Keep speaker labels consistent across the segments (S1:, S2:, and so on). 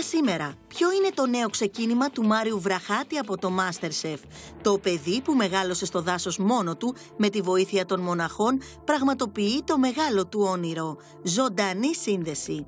S1: σήμερα, ποιο είναι το νέο ξεκίνημα του Μάριου Βραχάτη από το MasterChef? Το παιδί που μεγάλωσε στο δάσος μόνο του, με τη βοήθεια των μοναχών, πραγματοποιεί το μεγάλο του όνειρο. Ζωντανή σύνδεση.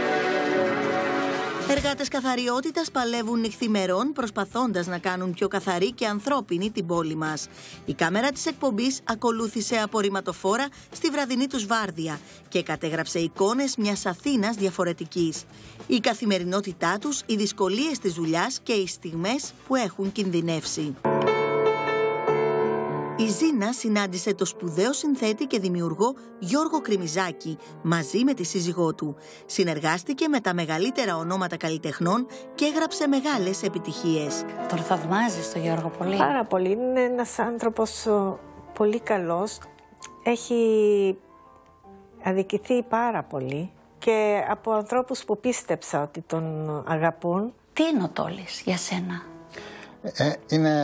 S1: Εργάτες καθαριότητας παλεύουν νυχθημερών προσπαθώντας να κάνουν πιο καθαρή και ανθρώπινη την πόλη μας. Η κάμερα της εκπομπής ακολούθησε απορριμματοφόρα στη βραδινή τους βάρδια και κατέγραψε εικόνες μιας Αθήνας διαφορετικής. Η καθημερινότητά τους, οι δυσκολίες της δουλειάς και οι στιγμές που έχουν κινδυνεύσει. Η Ζήνα συνάντησε το σπουδαίο συνθέτη και δημιουργό Γιώργο Κρημιζάκη μαζί με τη σύζυγό του. Συνεργάστηκε με τα μεγαλύτερα ονόματα καλλιτεχνών και έγραψε μεγάλες επιτυχίες.
S2: Τον θαυμάζεις τον Γιώργο πολύ?
S3: Πάρα πολύ. Είναι ένας άνθρωπος πολύ καλός. Έχει αδικηθεί πάρα πολύ και από ανθρώπους που πίστεψα ότι τον αγαπούν.
S2: Τι είναι ο Τόλης για σένα?
S4: Είναι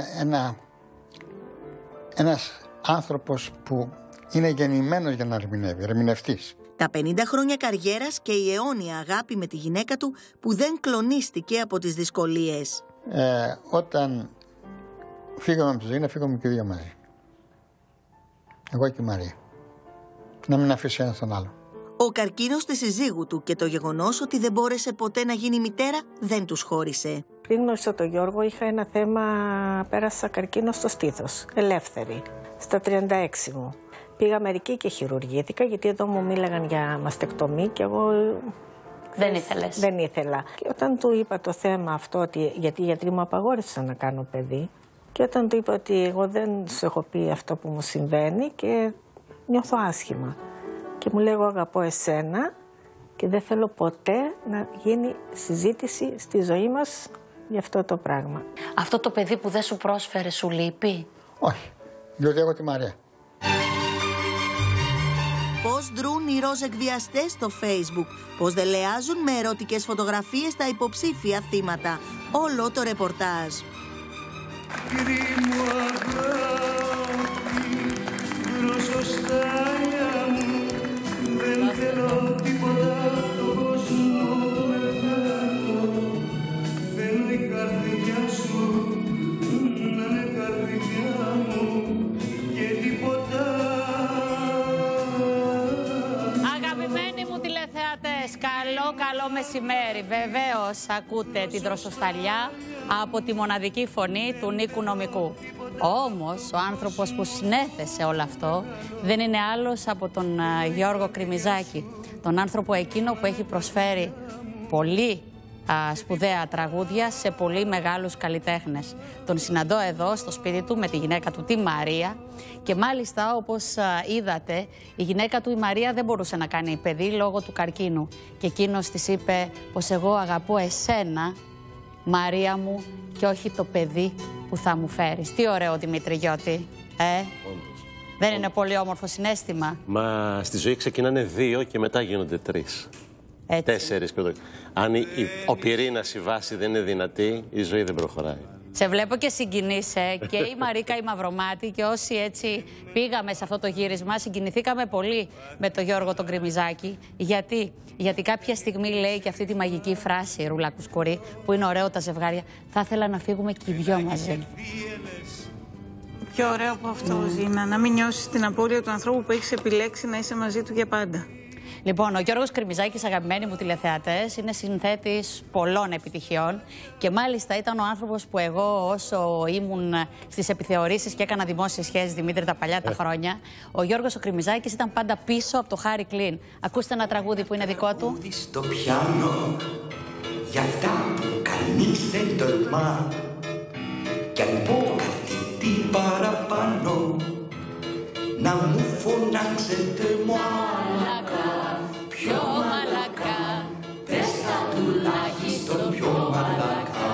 S4: ένας άνθρωπος που είναι γεννημένος για να ερμηνεύει, ερμηνευτής.
S1: Τα 50 χρόνια καριέρας και η αιώνια αγάπη με τη γυναίκα του που δεν κλονίστηκε από τις δυσκολίες.
S4: Όταν φύγαμε από τη ζωή, να φύγαμε και οι δύο μαζί. Εγώ και η Μαρία. Να μην αφήσει ένας τον άλλο.
S1: Ο καρκίνος της συζύγου του και το γεγονός ότι δεν μπόρεσε ποτέ να γίνει μητέρα δεν τους χώρισε.
S3: Πριν γνώρισα τον Γιώργο είχα ένα θέμα, πέρασα καρκίνο στο στήθος, ελεύθερη, στα 36 μου. Πήγα Αμερική και χειρουργήθηκα γιατί εδώ μου μίλαγαν για μαστεκτομή και εγώ
S2: δεν ήθελες?
S3: Δεν ήθελα. Και όταν του είπα το θέμα αυτό, γιατί οι γιατροί μου απαγόρευσαν να κάνω παιδί, και όταν του είπα ότι εγώ δεν σου έχω πει αυτό που μου συμβαίνει και νιώθω άσχημα. Και μου λέει, εγώ αγαπώ εσένα και δεν θέλω ποτέ να γίνει συζήτηση στη ζωή μας για αυτό το πράγμα.
S2: Αυτό το παιδί που δεν σου πρόσφερε σου λείπει?
S4: Όχι, διότι έχω τη Μαρία.
S1: Πώς δρούν οι ροζ εκβιαστές στο Facebook, πώς δελεάζουν με ερωτικές φωτογραφίες τα υποψήφια θύματα. Όλο το ρεπορτάζ.
S2: Καλό μεσημέρι. Βεβαίως ακούτε την δροσοσταλιά από τη μοναδική φωνή του Νίκου Νομικού. Όμως ο άνθρωπος που συνέθεσε όλο αυτό δεν είναι άλλος από τον Γιώργο Κρημιζάκη. Τον άνθρωπο εκείνο που έχει προσφέρει πολύ σπουδαία τραγούδια σε πολύ μεγάλους καλλιτέχνες. Τον συναντώ εδώ στο σπίτι του με τη γυναίκα του, τη Μαρία, και μάλιστα όπως είδατε η γυναίκα του, η Μαρία, δεν μπορούσε να κάνει παιδί λόγω του καρκίνου και εκείνος της είπε πως εγώ αγαπώ εσένα, Μαρία μου, και όχι το παιδί που θα μου φέρεις. Τι ωραίο, Δημήτρη Γιώτη. Δεν είναι πολύ όμορφο συναίσθημα?
S5: Μα στη ζωή ξεκινάνε 2 και μετά γίνονται 3. 4. Αν ο πυρήνας, η βάση δεν είναι δυνατή, η ζωή δεν προχωράει.
S2: Σε βλέπω και συγκινείσαι, και η Μαρίκα η Μαυρομάτη, και όσοι έτσι πήγαμε σε αυτό το γύρισμα συγκινηθήκαμε πολύ με τον Γιώργο τον Κρημιζάκη. Γιατί κάποια στιγμή λέει και αυτή τη μαγική φράση, Ρούλα Κουσκουρή, που είναι ωραίο τα ζευγάρια, θα ήθελα να φύγουμε και οι δυο μαζί.
S6: Πιο ωραίο από αυτό, Ζήνα, να μην νιώσεις την απώλεια του ανθρώπου που έχεις επιλέξει να είσαι μαζί του για πάντα.
S2: Λοιπόν, ο Γιώργος Κρημιζάκης, αγαπημένοι μου τηλεθεατές, είναι συνθέτης πολλών επιτυχιών και μάλιστα ήταν ο άνθρωπος που εγώ, όσο ήμουν στις επιθεωρήσεις και έκανα δημόσιες σχέσεις, Δημήτρη, τα παλιά τα χρόνια, ο Γιώργος ο Κρημιζάκης ήταν πάντα πίσω από το Χάρι Κλίν. Ακούστε ένα τραγούδι που είναι δικό του.
S7: Στο πιάνο, για αυτά που κανείς δεν τολμά, κι αν πω κάτι τι παραπάνω, να μου φωνάξετε μαλακά, πιο μαλακά, πες τα τουλάχιστον πιο μαλακά.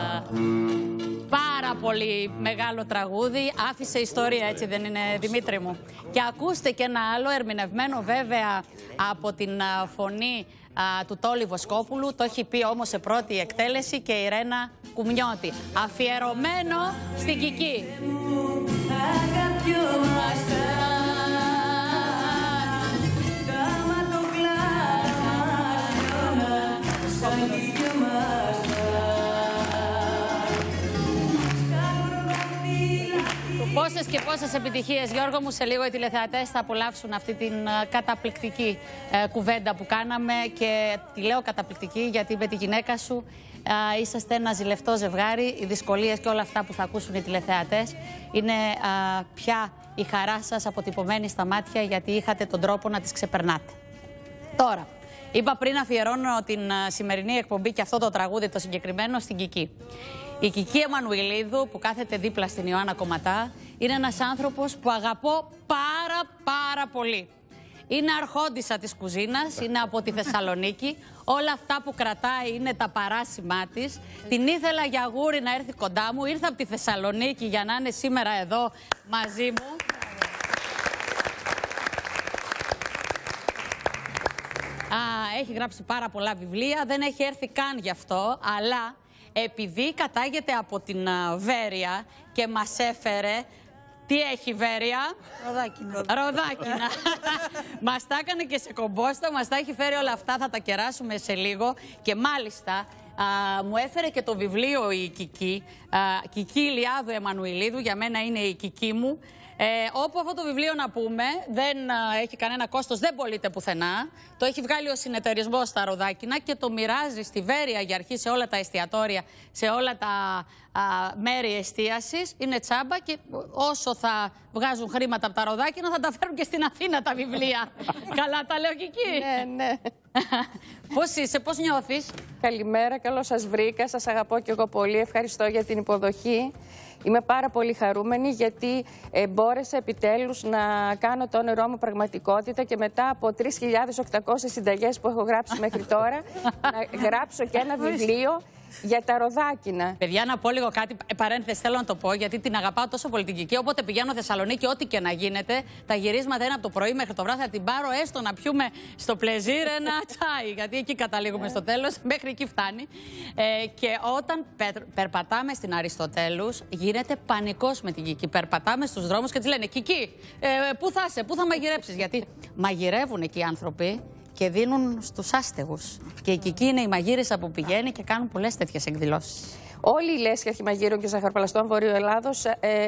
S2: Πάρα πολύ μεγάλο τραγούδι, άφησε ιστορία, έτσι δεν είναι, Δημήτρη μου? Και ακούστε και ένα άλλο ερμηνευμένο βέβαια από την φωνή του Τόλι Βοσκόπουλου, το έχει πει όμως σε πρώτη εκτέλεση και η Ρένα Κουμνιώτη, αφιερωμένο στην Κική. και πόσες επιτυχίες, Γιώργο μου. Σε λίγο οι τηλεθεατές θα απολαύσουν αυτή την καταπληκτική κουβέντα που κάναμε. Και τη λέω καταπληκτική γιατί με τη γυναίκα σου είσαστε ένα ζηλευτό ζευγάρι. Οι δυσκολίες και όλα αυτά που θα ακούσουν οι τηλεθεατές είναι πια η χαρά σας αποτυπωμένη στα μάτια, γιατί είχατε τον τρόπο να τις ξεπερνάτε. Τώρα, είπα πριν, αφιερώνω την σημερινή εκπομπή και αυτό το τραγούδι το συγκεκριμένο στην Κική. Η Κική Εμμανουηλίδου, που κάθεται δίπλα στην Ιωάννα Κομματά, είναι ένας άνθρωπος που αγαπώ πάρα πολύ. Είναι αρχόντισσα της κουζίνας, είναι από τη Θεσσαλονίκη. Όλα αυτά που κρατάει είναι τα παράσημά της. Την ήθελα για γούρι να έρθει κοντά μου. Ήρθα από τη Θεσσαλονίκη για να είναι σήμερα εδώ μαζί μου. Έχει γράψει πάρα πολλά βιβλία, δεν έχει έρθει καν γι' αυτό, αλλά επειδή κατάγεται από την Βέρεια και μας έφερε... Τι έχει Βέρεια? Ροδάκινα. Μας τα έκανε και σε κομπόστα, μας τα έχει φέρει όλα αυτά, θα τα κεράσουμε σε λίγο. Και μάλιστα μου έφερε και το βιβλίο η Κική, Κική Ηλιάδου Εμμανουηλίδου, για μένα είναι η Κική μου. Όπου αυτό το βιβλίο, να πούμε, δεν έχει κανένα κόστος, δεν πωλείται πουθενά. Το έχει βγάλει ο συνεταιρισμός στα Ροδάκινα και το μοιράζει στη Βέρεια για αρχή σε όλα τα εστιατόρια, σε όλα τα μέρη εστίασης. Είναι τσάμπα και όσο θα βγάζουν χρήματα από τα Ροδάκινα θα τα φέρουν και στην Αθήνα τα βιβλία. Καλά τα λέω, Κική?
S8: Ναι.
S2: Πώς είσαι, πώς νιώθεις?
S8: Καλημέρα, καλώς σας βρήκα. Σας αγαπώ και εγώ πολύ. Ευχαριστώ για την υποδοχή. Είμαι πάρα πολύ χαρούμενη γιατί μπόρεσα επιτέλους να κάνω το όνειρό μου πραγματικότητα και μετά από 3.800 συνταγές που έχω γράψει μέχρι τώρα να γράψω και ένα βιβλίο για τα Ροδάκινα.
S2: Παιδιά, να πω λίγο κάτι, παρένθεση θέλω να το πω, γιατί την αγαπάω τόσο πολύ την Κική. Όποτε πηγαίνω Θεσσαλονίκη, ό,τι και να γίνεται, τα γυρίσματα είναι από το πρωί μέχρι το βράδυ. Θα την πάρω έστω να πιούμε στο πλεζίρ ένα τσάι, γιατί εκεί καταλήγουμε στο τέλος, μέχρι εκεί φτάνει. Και όταν περπατάμε στην Αριστοτέλους, γίνεται πανικός με την Κική. Περπατάμε στους δρόμους και της λένε: Κική, πού θα είσαι, πού θα μαγειρέψεις? Γιατί μαγειρεύουν εκεί οι άνθρωποι και δίνουν στους άστεγους. Και η Κική είναι η μαγείρισα που πηγαίνει και κάνουν πολλές τέτοιες εκδηλώσεις.
S8: Όλοι οι λέσχοι αρχιμαγείρων και ζαχαροπλαστών Βορείου Ελλάδος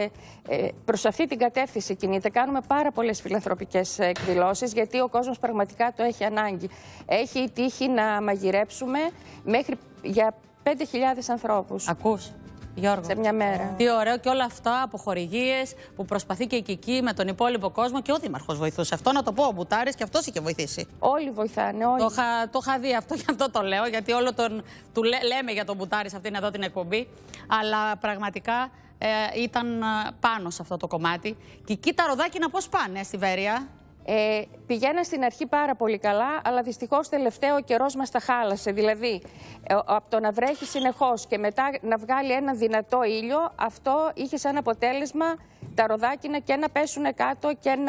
S8: προς αυτή την κατεύθυνση κινείται. Κάνουμε πάρα πολλές φιλανθρωπικές εκδηλώσεις, γιατί ο κόσμος πραγματικά το έχει ανάγκη. Έχει η τύχη να μαγειρέψουμε μέχρι για 5.000 ανθρώπους.
S2: Ακούς, Γιώργο,
S8: σε μια μέρα.
S2: Τι ωραίο, και όλα αυτά από χορηγίες που προσπαθεί και η Κική με τον υπόλοιπο κόσμο, και ο Δήμαρχος βοηθούσε. Αυτό να το πω, ο Μπουτάρης, και αυτός είχε βοηθήσει.
S8: Όλοι βοηθάνε, όλοι.
S2: Το είχα δει αυτό, γι' αυτό το λέω, γιατί όλο λέμε για τον Μπουτάρη σε αυτήν εδώ την εκπομπή. Αλλά πραγματικά ήταν πάνω σε αυτό το κομμάτι. Κική, τα Ροδάκινα πώς πάνε στη Βέρεια?
S8: Πηγαίνα στην αρχή πάρα πολύ καλά, αλλά δυστυχώς τελευταίο ο καιρός μας τα χάλασε. Δηλαδή, από το να βρέχει συνεχώς και μετά να βγάλει ένα δυνατό ήλιο, αυτό είχε σαν αποτέλεσμα τα Ροδάκινα και να πέσουν κάτω και να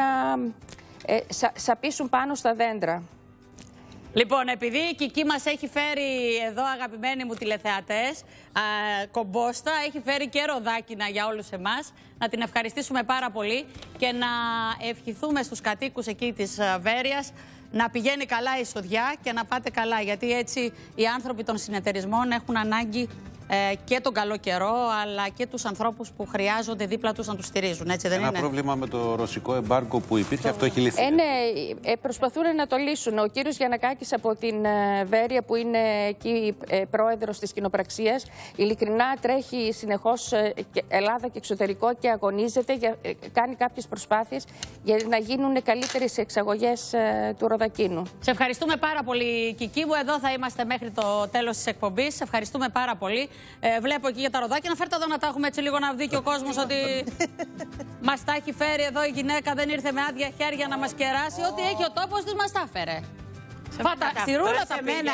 S8: σαπίσουν πάνω στα δέντρα.
S2: Λοιπόν, επειδή η Κική μας έχει φέρει εδώ, αγαπημένοι μου τηλεθεατές, κομπόστα, έχει φέρει και Ροδάκινα για όλους εμάς, να την ευχαριστήσουμε πάρα πολύ και να ευχηθούμε στους κατοίκους εκεί της Βέρειας να πηγαίνει καλά η εισοδιά και να πάτε καλά, γιατί έτσι οι άνθρωποι των συνεταιρισμών έχουν ανάγκη και τον καλό καιρό, αλλά και τους ανθρώπους που χρειάζονται δίπλα τους να τους στηρίζουν. Έτσι δεν είναι?
S9: Ένα πρόβλημα με το ρωσικό εμπάργκο που υπήρχε, αυτό έχει λυθεί.
S8: Ναι, προσπαθούν να το λύσουν. Ο κύριος Γιαννακάκης από την Βέρεια, που είναι εκεί πρόεδρος της κοινοπραξίας, ειλικρινά τρέχει συνεχώς Ελλάδα και εξωτερικό και αγωνίζεται, κάνει κάποιες προσπάθειες για να γίνουν καλύτερες εξαγωγές του Ροδακίνου.
S2: Σε ευχαριστούμε πάρα πολύ, Κική μου. Εδώ θα είμαστε μέχρι το τέλος της εκπομπής. Σε ευχαριστούμε πάρα πολύ. Βλέπω εκεί για τα Ροδάκινα. Φέρτε εδώ να τα έχουμε έτσι λίγο, να δει και ο κόσμος ότι μας τα έχει φέρει εδώ η γυναίκα. Δεν ήρθε με άδεια χέρια να μας κεράσει. Ό,τι έχει ο τόπος της μας τα έφερε. Στη ρούλα τα μένα.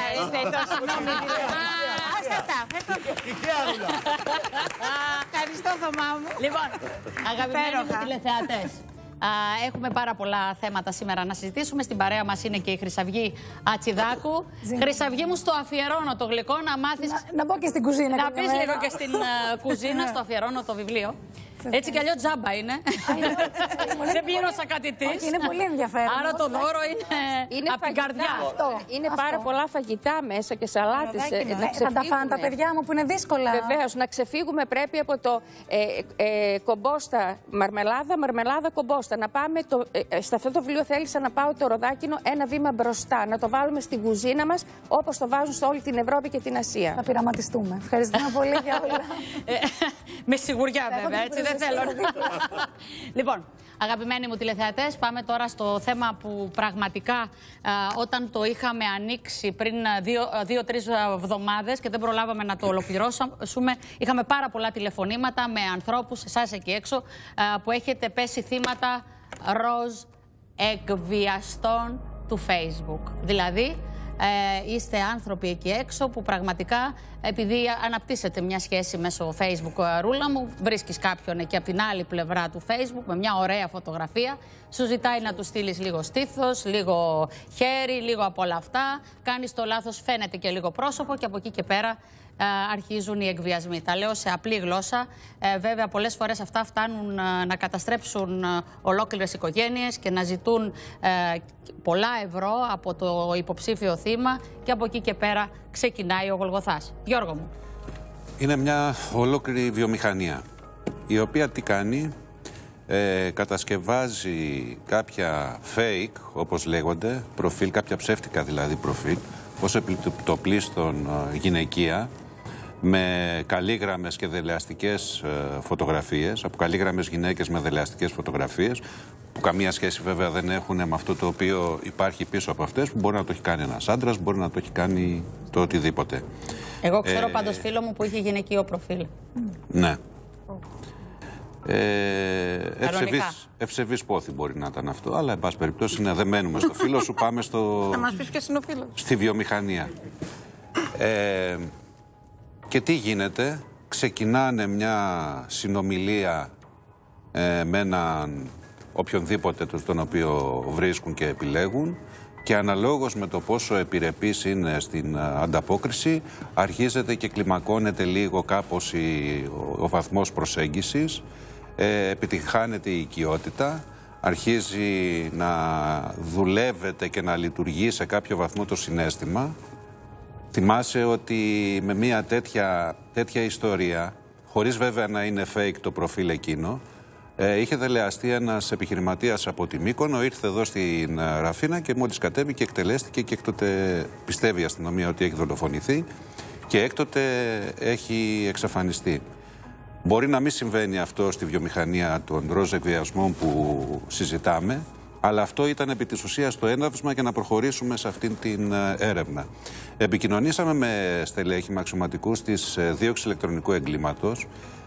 S6: Ευχαριστώ, Θωμά μου.
S2: Λοιπόν, αγαπημένοι μου τηλεθεατές, έχουμε πάρα πολλά θέματα σήμερα να συζητήσουμε. Στην παρέα μας είναι και η Χρυσαυγή Ατσιδάκου. Χρυσαυγή μου, στο αφιερώνω το γλυκό, να μάθεις.
S10: Να πω και στην κουζίνα.
S2: Να πεις λίγο και στην κουζίνα, στο αφιερώνω το βιβλίο. Έτσι κι αλλιώς τζάμπα είναι. Δεν πλήρωσα κάτι της.
S10: Όχι, είναι πολύ ενδιαφέρον.
S2: Άρα το δώρο είναι από την καρδιά.
S8: Είναι πάρα πολλά φαγητά μέσα και σαλάτες.
S10: Θα τα φάνε τα παιδιά μου που είναι δύσκολα.
S8: Βεβαίως, να ξεφύγουμε πρέπει από το κομπόστα μαρμελάδα, μαρμελάδα κομπόστα. Να πάμε σε αυτό το βιβλίο θέλησα να πάω το ροδάκινο ένα βήμα μπροστά. Να το βάλουμε στην κουζίνα μας όπως το βάζουν σε όλη την Ευρώπη και την Ασία.
S10: Θα πειραματιστούμε. Ευχαριστούμε πολύ για όλα.
S2: Με σιγουριά βέβαια, έτσι δεν θέλω. Λοιπόν, αγαπημένοι μου τηλεθεατές, πάμε τώρα στο θέμα που πραγματικά όταν το είχαμε ανοίξει πριν 2-3 εβδομάδες και δεν προλάβαμε να το ολοκληρώσουμε, είχαμε πάρα πολλά τηλεφωνήματα με ανθρώπους, εσάς εκεί έξω, που έχετε πέσει θύματα ροζ εκβιαστών του Facebook. Δηλαδή, είστε άνθρωποι εκεί έξω που πραγματικά, επειδή αναπτύσσετε μια σχέση μέσω Facebook, Ρούλα μου, βρίσκεις κάποιον εκεί από την άλλη πλευρά του Facebook με μια ωραία φωτογραφία, σου ζητάει να του στείλεις λίγο στήθος, λίγο χέρι, λίγο από όλα αυτά, κάνεις το λάθος, φαίνεται και λίγο πρόσωπο και από εκεί και πέρα αρχίζουν οι εκβιασμοί. Τα λέω σε απλή γλώσσα. Βέβαια, πολλές φορές αυτά φτάνουν να καταστρέψουν ολόκληρες οικογένειες και να ζητούν πολλά ευρώ από το υποψήφιο θύμα και από εκεί και πέρα ξεκινάει ο Γολγοθάς. Γιώργο μου.
S9: Είναι μια ολόκληρη βιομηχανία, η οποία τι κάνει, κατασκευάζει κάποια fake, όπως λέγονται, προφίλ, κάποια ψεύτικα δηλαδή προφίλ, ως επιτοπλίστων γυναικεία, με καλήγραμμες και δελεαστικές φωτογραφίες, από καλήγραμμες γυναίκες με δελεαστικές φωτογραφίες, που καμία σχέση βέβαια δεν έχουν με αυτό το οποίο υπάρχει πίσω από αυτές, που μπορεί να το έχει κάνει ένας άντρας, μπορεί να το έχει κάνει το οτιδήποτε.
S2: Εγώ ξέρω πάντως φίλο μου που είχε γυναικείο προφίλ.
S9: Ναι. Ευσεβής πόθη μπορεί να ήταν αυτό, αλλά εν πάση περιπτώσει δεν μένουμε στο φίλο σου, πάμε
S6: Θα μας πεις ποιος είναι ο φίλος.
S9: στη βιομηχανία. Και τι γίνεται, ξεκινάνε μια συνομιλία με έναν οποιονδήποτε τον οποίο βρίσκουν και επιλέγουν και αναλόγως με το πόσο επιρρεπής είναι στην ανταπόκριση αρχίζεται και κλιμακώνεται λίγο κάπως ο βαθμός προσέγγισης, επιτυγχάνεται η οικειότητα, αρχίζει να δουλεύεται και να λειτουργεί σε κάποιο βαθμό το συναίσθημα. Θυμάσαι ότι με μια τέτοια ιστορία, χωρίς βέβαια να είναι fake το προφίλ εκείνο, είχε δελεαστεί ένας επιχειρηματίας από τη Μύκονο, ήρθε εδώ στην Ραφίνα και μόλις κατέβηκε εκτελέστηκε και έκτοτε πιστεύει η αστυνομία ότι έχει δολοφονηθεί και έκτοτε έχει εξαφανιστεί. Μπορεί να μην συμβαίνει αυτό στη βιομηχανία των ροζ εκβιασμών που συζητάμε, αλλά αυτό ήταν επί της ουσίας το έναυσμα για να προχωρήσουμε σε αυτήν την έρευνα. Επικοινωνήσαμε με στελέχη, με αξιωματικούς της δίωξης ηλεκτρονικού εγκλήματος.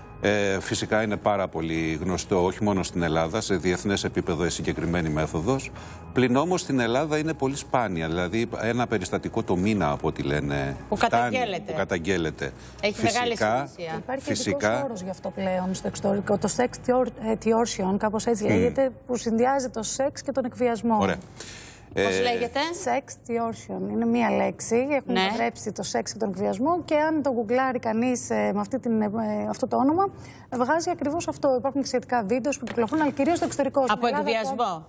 S9: Φυσικά είναι πάρα πολύ γνωστό όχι μόνο στην Ελλάδα, σε διεθνές επίπεδο η συγκεκριμένη μέθοδος. Πλην όμως στην Ελλάδα είναι πολύ σπάνια, δηλαδή ένα περιστατικό το μήνα από ό,τι λένε
S2: που
S9: καταγγέλλεται.
S2: Έχει μεγάλη σημασία.
S10: Υπάρχει ειδικός όρος γι' αυτό πλέον στο εξωτερικό, το sex extortion, κάπως έτσι λέγεται, που συνδυάζει το σεξ και τον εκβιασμό.
S9: Ωραία.
S2: Πώς λέγεται?
S10: Sex extortion. Είναι μία λέξη. Έχουν γράψει το σεξ και τον εκβιασμό και αν το γκουγκλάρει κανείς με αυτό το όνομα, βγάζει ακριβώς αυτό. Υπάρχουν και σχετικά βίντεο που κυκλοφορούν, αλλά κυρίως στο εξωτερικό.
S2: Από εκβιασμό.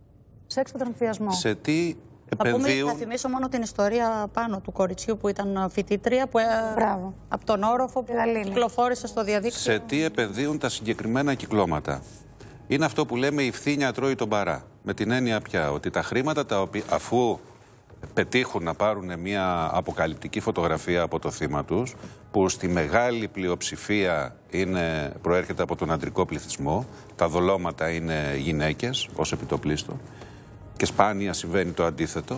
S10: Σεξ και τον εκβιασμό.
S9: Σε τι επενδύουν?
S2: Θα θυμίσω μόνο την ιστορία πάνω του κοριτσιού που ήταν φοιτήτρια, που από τον όροφο που κυκλοφόρησε στο διαδίκτυο.
S9: Σε τι επενδύουν τα συγκεκριμένα κυκλώματα? Είναι αυτό που λέμε η φθήνια τρώει τον παρά. Με την έννοια πια ότι τα χρήματα τα οποία αφού πετύχουν να πάρουν μια αποκαλυπτική φωτογραφία από το θύμα τους, που στη μεγάλη πλειοψηφία προέρχεται από τον αντρικό πληθυσμό, τα δολώματα είναι γυναίκες ως επιτοπλίστων και σπάνια συμβαίνει το αντίθετο,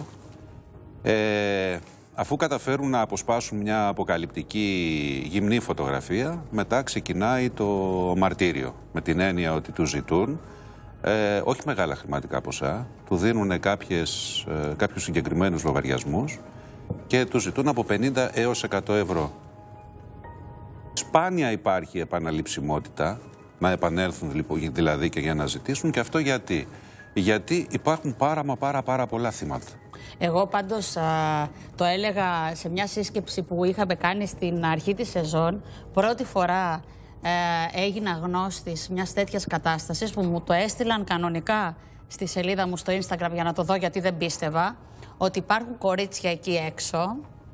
S9: αφού καταφέρουν να αποσπάσουν μια αποκαλυπτική γυμνή φωτογραφία, μετά ξεκινάει το μαρτύριο, με την έννοια ότι του ζητούν όχι μεγάλα χρηματικά ποσά, του δίνουν κάποιους συγκεκριμένους λογαριασμούς και του ζητούν από 50 έως 100 ευρώ. Σπάνια υπάρχει επαναληψιμότητα, να επανέλθουν δηλαδή και για να ζητήσουν, και αυτό γιατί υπάρχουν πάρα πολλά θύματα.
S2: Εγώ πάντως το έλεγα σε μια σύσκεψη που είχαμε κάνει στην αρχή της σεζόν, πρώτη φορά έγινα γνώστης μιας τέτοιας κατάστασης που μου το έστειλαν κανονικά στη σελίδα μου στο Instagram για να το δω, γιατί δεν πίστευα ότι υπάρχουν κορίτσια εκεί έξω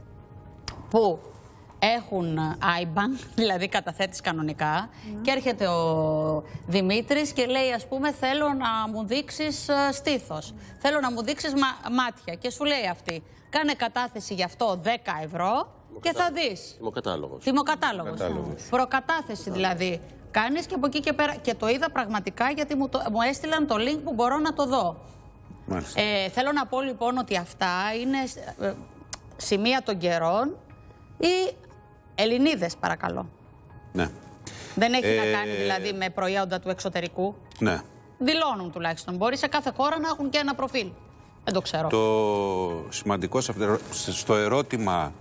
S2: που έχουν IBAN, δηλαδή καταθέτεις κανονικά, και έρχεται ο Δημήτρης και λέει, ας πούμε, θέλω να μου δείξεις στήθος, θέλω να μου δείξεις μάτια, και σου λέει αυτή, κάνε κατάθεση γι' αυτό 10 ευρώ και θα δεις. Τιμοκατάλογος. Προκατάθεση δηλαδή κάνεις, και από εκεί και πέρα, και το είδα πραγματικά γιατί μου έστειλαν το link που μπορώ να το δω. Θέλω να πω λοιπόν ότι αυτά είναι σημεία των καιρών. Οι Ελληνίδες, παρακαλώ.
S9: Ναι.
S2: Δεν έχει να κάνει δηλαδή με προϊόντα του εξωτερικού.
S9: Ναι.
S2: Δηλώνουν τουλάχιστον. Μπορεί σε κάθε χώρα να έχουν και ένα προφίλ. Δεν το ξέρω.
S9: Το σημαντικό στο ερώτημα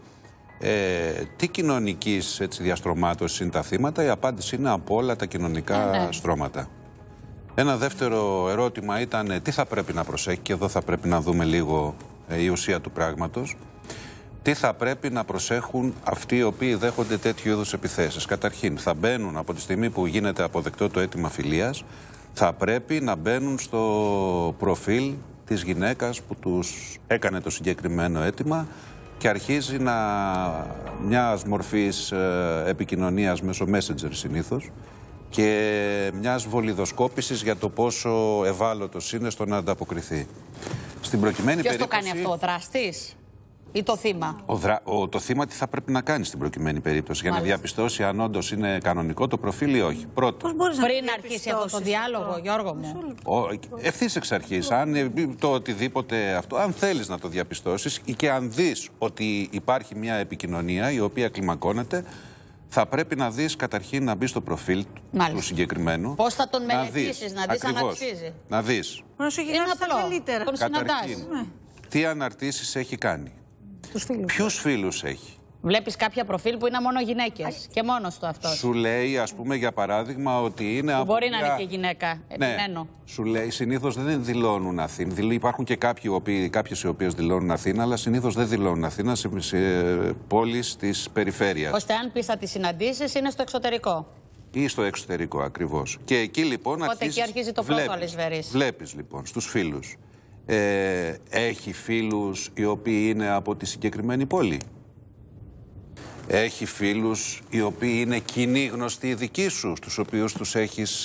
S9: τι κοινωνικής διαστρωμάτωσης είναι τα θύματα, η απάντηση είναι από όλα τα κοινωνικά στρώματα. Ένα δεύτερο ερώτημα ήταν τι θα πρέπει να προσέχει, και εδώ θα πρέπει να δούμε λίγο η ουσία του πράγματος. Τι θα πρέπει να προσέχουν αυτοί οι οποίοι δέχονται τέτοιου είδους επιθέσεις. Καταρχήν, θα μπαίνουν από τη στιγμή που γίνεται αποδεκτό το αίτημα φιλίας, θα πρέπει να μπαίνουν στο προφίλ της γυναίκας που τους έκανε το συγκεκριμένο αίτημα και αρχίζει μιας μορφής επικοινωνίας μέσω Messenger συνήθως και μιας βολιδοσκόπησης για το πόσο ευάλωτος είναι στο να ανταποκριθεί. Στην προκειμένη
S2: περίπτωση... Ποιος το κάνει αυτό, ο δράστης ή το θύμα?
S9: Το θύμα τι θα πρέπει να κάνει στην προκειμένη περίπτωση, για να διαπιστώσει αν όντως είναι κανονικό το προφίλ ή όχι. Πρώτον.
S2: Πριν αρχίσει αυτό το διάλογο, Γιώργο μου.
S9: Ευθύς εξ αρχής, αν το οτιδήποτε αυτό, αν θέλεις να το διαπιστώσεις και αν δεις ότι υπάρχει μια επικοινωνία η οποία κλιμακώνεται, θα πρέπει να δεις καταρχήν να μπεις στο προφίλ του συγκεκριμένου.
S2: Πώς θα τον μελετήσεις, να δεις αν αξίζει.
S9: Να δεις.
S2: Είναι απλό. Τον συναντάς.
S9: Τι αναρτήσεις έχει κάνει. Ποιους φίλους έχει.
S2: Βλέπεις κάποια προφίλ που είναι μόνο γυναίκες και μόνος του αυτός.
S9: Σου λέει, ας πούμε, για παράδειγμα, ότι είναι από.
S2: Μπορεί να είναι και γυναίκα.
S9: Ναι. Σου λέει, συνήθως δεν δηλώνουν Αθήνα. Υπάρχουν και κάποιες οι οποίες δηλώνουν Αθήνα, αλλά συνήθως δεν δηλώνουν Αθήνα σε πόλεις της περιφέρειας.
S2: Ώστε αν πεις θα τις συναντήσεις, είναι στο εξωτερικό.
S9: Ή στο εξωτερικό, ακριβώς. Και εκεί λοιπόν
S2: αρχίζει το πρώτο αλυσβερής.
S9: Βλέπεις λοιπόν στους φίλους. Έχει φίλους οι οποίοι είναι από τη συγκεκριμένη πόλη. Έχει φίλους οι οποίοι είναι κοινοί γνωστοί δικοί σου, στους οποίους τους έχεις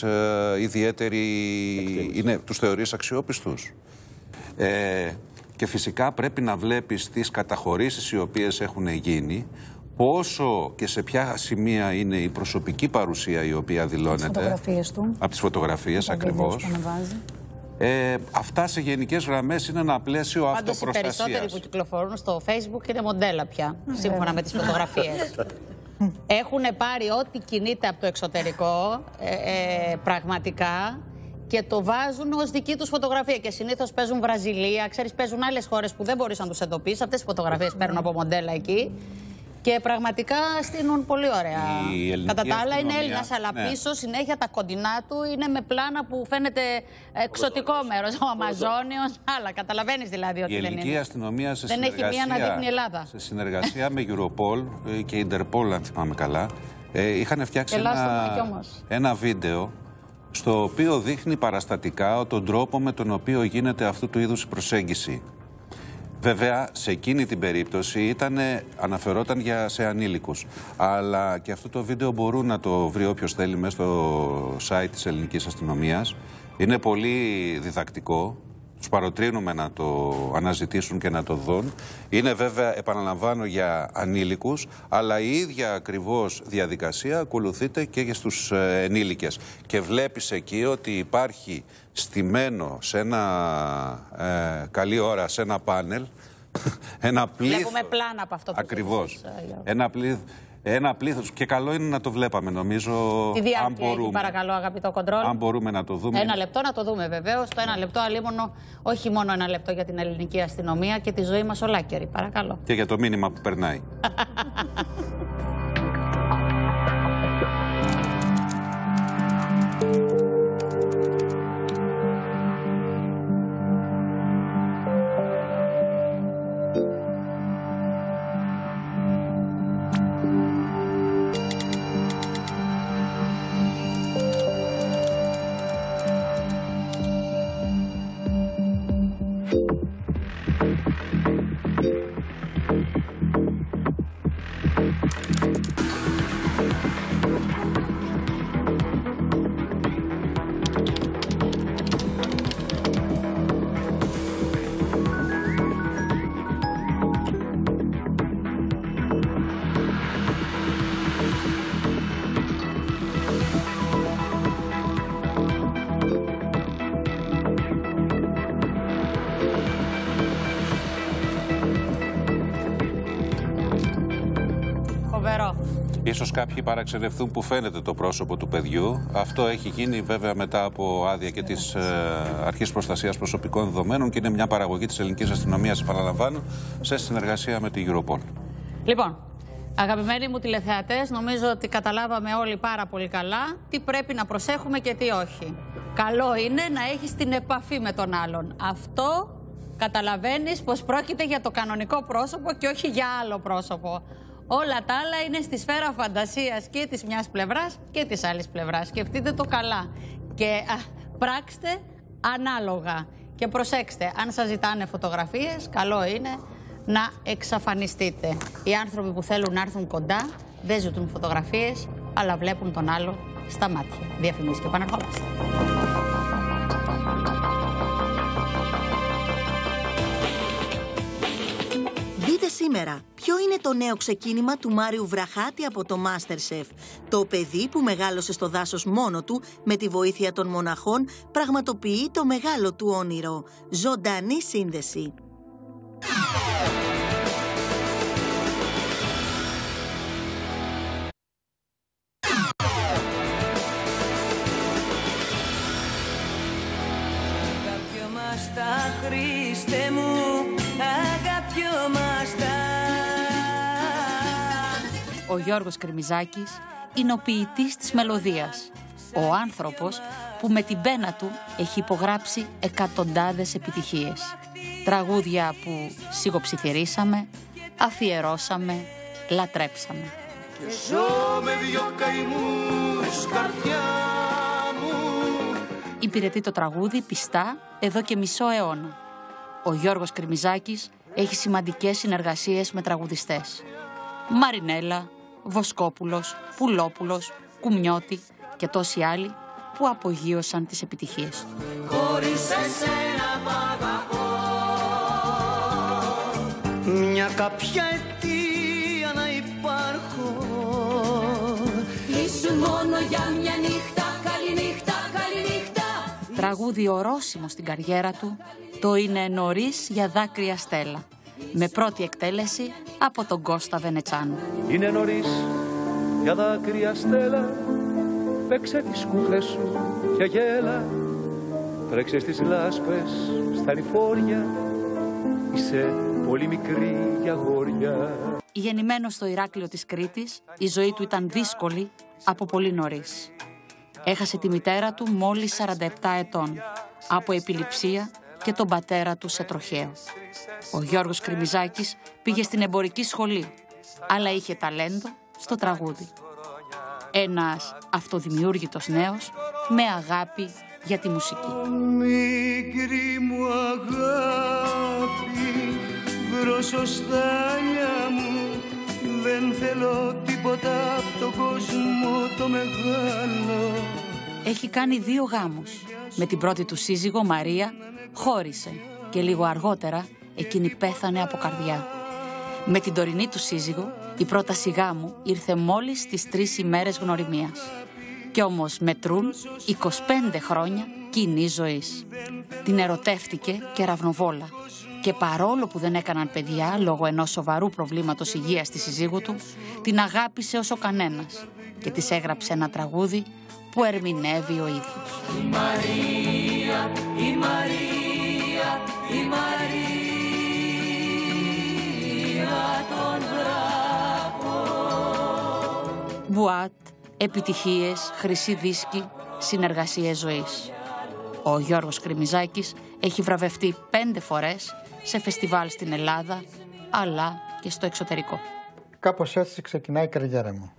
S9: τους θεωρείς αξιόπιστους. Και φυσικά πρέπει να βλέπεις τις καταχωρήσεις οι οποίες έχουν γίνει, πόσο και σε ποια σημεία είναι η προσωπική παρουσία η οποία δηλώνεται.
S10: Από τις φωτογραφίες του.
S9: Από τις φωτογραφίες, ακριβώς. Αυτά σε γενικές γραμμές είναι ένα πλαίσιο αυτοπροστασίας.
S2: Πάντως οι περισσότεροι που κυκλοφορούν στο Facebook είναι μοντέλα πια, σύμφωνα με τις φωτογραφίες. Έχουν πάρει ό,τι κινείται από το εξωτερικό, πραγματικά, και το βάζουν ως δική τους φωτογραφία. Και συνήθως παίζουν Βραζιλία, ξέρεις, παίζουν άλλες χώρες που δεν μπορείς να τους εντοπίσεις. Αυτές τις φωτογραφίες παίρνουν από μοντέλα εκεί. Και πραγματικά στείνουν πολύ ωραία. Κατά τα άλλα είναι Έλληνας, αλλά πίσω συνέχεια τα κοντινά του είναι με πλάνα που φαίνεται εξωτικό μέρος. Ο Αμαζόνιος, άλλα. Καταλαβαίνεις δηλαδή ότι
S9: δεν είναι. Η ελληνική αστυνομία
S2: δεν έχει μία να δείχνει η Ελλάδα.
S9: Σε συνεργασία με Europol και Interpol, αν θυμάμαι καλά, είχαν φτιάξει ένα βίντεο στο οποίο δείχνει παραστατικά τον τρόπο με τον οποίο γίνεται αυτού του είδους προσέγγιση. Βέβαια, σε εκείνη την περίπτωση αναφερόταν σε ανήλικους. Αλλά και αυτό το βίντεο μπορούν να το βρει όποιος θέλει μέσα στο site της ελληνικής αστυνομίας. Είναι πολύ διδακτικό. Τους παροτρύνουμε να το αναζητήσουν και να το δουν. Είναι βέβαια, επαναλαμβάνω, για ανήλικους, αλλά η ίδια ακριβώς διαδικασία ακολουθείται και για στους ενήλικες. Και βλέπεις εκεί ότι υπάρχει στημένο σε καλή ώρα σε ένα πάνελ ένα πλήθος.
S2: Βλέπουμε πλάνα από αυτό που
S9: ακριβώς. Ένα πλήθος. Και καλό είναι να το βλέπαμε, νομίζω.
S2: Τη διάρκεια έχει, παρακαλώ, αγαπητό κοντρόλ.
S9: Αν μπορούμε να το δούμε.
S2: Ένα λεπτό να το δούμε, βεβαίως. Το ένα λεπτό, αλίμονο, όχι μόνο ένα λεπτό για την ελληνική αστυνομία και τη ζωή μας ολάκερη. Παρακαλώ.
S9: Και για το μήνυμα που περνάει. Ίσως κάποιοι παραξενευτούν που φαίνεται το πρόσωπο του παιδιού. Αυτό έχει γίνει βέβαια μετά από άδεια και της Αρχής Προστασίας Προσωπικών Δεδομένων και είναι μια παραγωγή της ελληνικής αστυνομίας, επαναλαμβάνω, σε συνεργασία με την Europol. Λοιπόν, αγαπημένοι μου τηλεθεατές, νομίζω ότι καταλάβαμε όλοι πάρα πολύ καλά τι πρέπει να προσέχουμε και τι όχι. Καλό είναι να έχεις την επαφή με τον άλλον. Αυτό καταλαβαίνεις πως πρόκειται για το κανονικό πρόσωπο και όχι για άλλο πρόσωπο. Όλα τα άλλα είναι στη σφαίρα φαντασίας και της μιας πλευράς και της άλλης πλευράς. Σκεφτείτε το καλά και πράξτε ανάλογα. Και προσέξτε, αν σας ζητάνε φωτογραφίες, καλό είναι να εξαφανιστείτε. Οι άνθρωποι που θέλουν να έρθουν κοντά δεν ζητούν φωτογραφίες, αλλά βλέπουν τον άλλο στα μάτια. Διαφημίσεις και επαναρχόμαστε.
S1: Δείτε σήμερα ποιο είναι το νέο ξεκίνημα του Μάριου Βραχάτη από το MasterChef. Το παιδί που μεγάλωσε στο δάσος μόνο του, με τη βοήθεια των μοναχών, πραγματοποιεί το μεγάλο του όνειρο. Ζωντανή σύνδεση.
S11: Χριστέ μου, αγαπιόμαστα.
S2: Ο Γιώργος Κρημιζάκης είναι ο ποιητής της μελωδίας. Ο άνθρωπος που με την πένα του έχει υπογράψει εκατοντάδες επιτυχίες. Τραγούδια που σιγοψιθυρίσαμε, αφιερώσαμε, λατρέψαμε.
S11: Και ζω με δυο καημούς, καρδιά μου.
S2: Υπηρετεί το τραγούδι πιστά εδώ και μισό αιώνα. Ο Γιώργος Κρημιζάκης έχει σημαντικές συνεργασίες με τραγουδιστές. Μαρινέλα, Βοσκόπουλος, Πουλόπουλος, Κουμιώτη και τόσοι άλλοι που απογείωσαν τις επιτυχίες του.
S11: Χωρίς εσένα μ' αγαπώ. Μια κάποια αιτία να υπάρχω. Ήσουν μόνο για μια νύχτα, καληνύχτα, καληνύχτα.
S2: Τραγούδι ορόσημο στην καριέρα του, το «Είναι νωρίς για δάκρυα Στέλλα», με πρώτη εκτέλεση από τον Κώστα Βενετσάνο.
S12: Είναι νωρίς για δάκρυα Στέλλα, παίξε τις κούκλες σου και γέλα, τρέξε στις λάσπες στα λιφόρια, είσαι πολύ μικρή για αγόρια.
S2: Γεννημένος στο Ηράκλειο της Κρήτης, η ζωή του ήταν δύσκολη από πολύ νωρίς. Έχασε τη μητέρα του μόλις 47 ετών, από επιληψία και τον πατέρα του σε τροχαίο. Ο Γιώργος Κρημιζάκης πήγε στην εμπορική σχολή, αλλά είχε ταλέντο στο τραγούδι. Ένας αυτοδημιούργητος νέος με αγάπη για τη μουσική.
S11: Μικρή μου αγάπη, δροσοστάλια μου, δεν θέλω τίποτα από τον κόσμο το μεγάλο.
S2: Έχει κάνει 2 γάμους. Με την πρώτη του σύζυγο Μαρία χώρισε και λίγο αργότερα εκείνη πέθανε από καρδιά. Με την τωρινή του σύζυγο η πρόταση γάμου ήρθε μόλις στις 3 ημέρες γνωριμίας. Κι όμως μετρούν 25 χρόνια κοινής ζωής. Την ερωτεύτηκε κεραυνοβόλα και παρόλο που δεν έκαναν παιδιά λόγω ενός σοβαρού προβλήματος υγείας της συζύγου του, την αγάπησε όσο κανένας και της έγραψε ένα τραγούδι που ερμηνεύει ο ίδιος.
S11: Η Μαρία, η Μαρία, η Μαρία των βράχων.
S2: Μπουάτ, επιτυχίες, χρυσή δίσκη, συνεργασίες ζωής. Ο Γιώργος Κρημιζάκης έχει βραβευτεί 5 φορές σε φεστιβάλ στην Ελλάδα, αλλά και στο εξωτερικό.
S4: Κάπως έτσι ξεκινάει η καριέρα μου.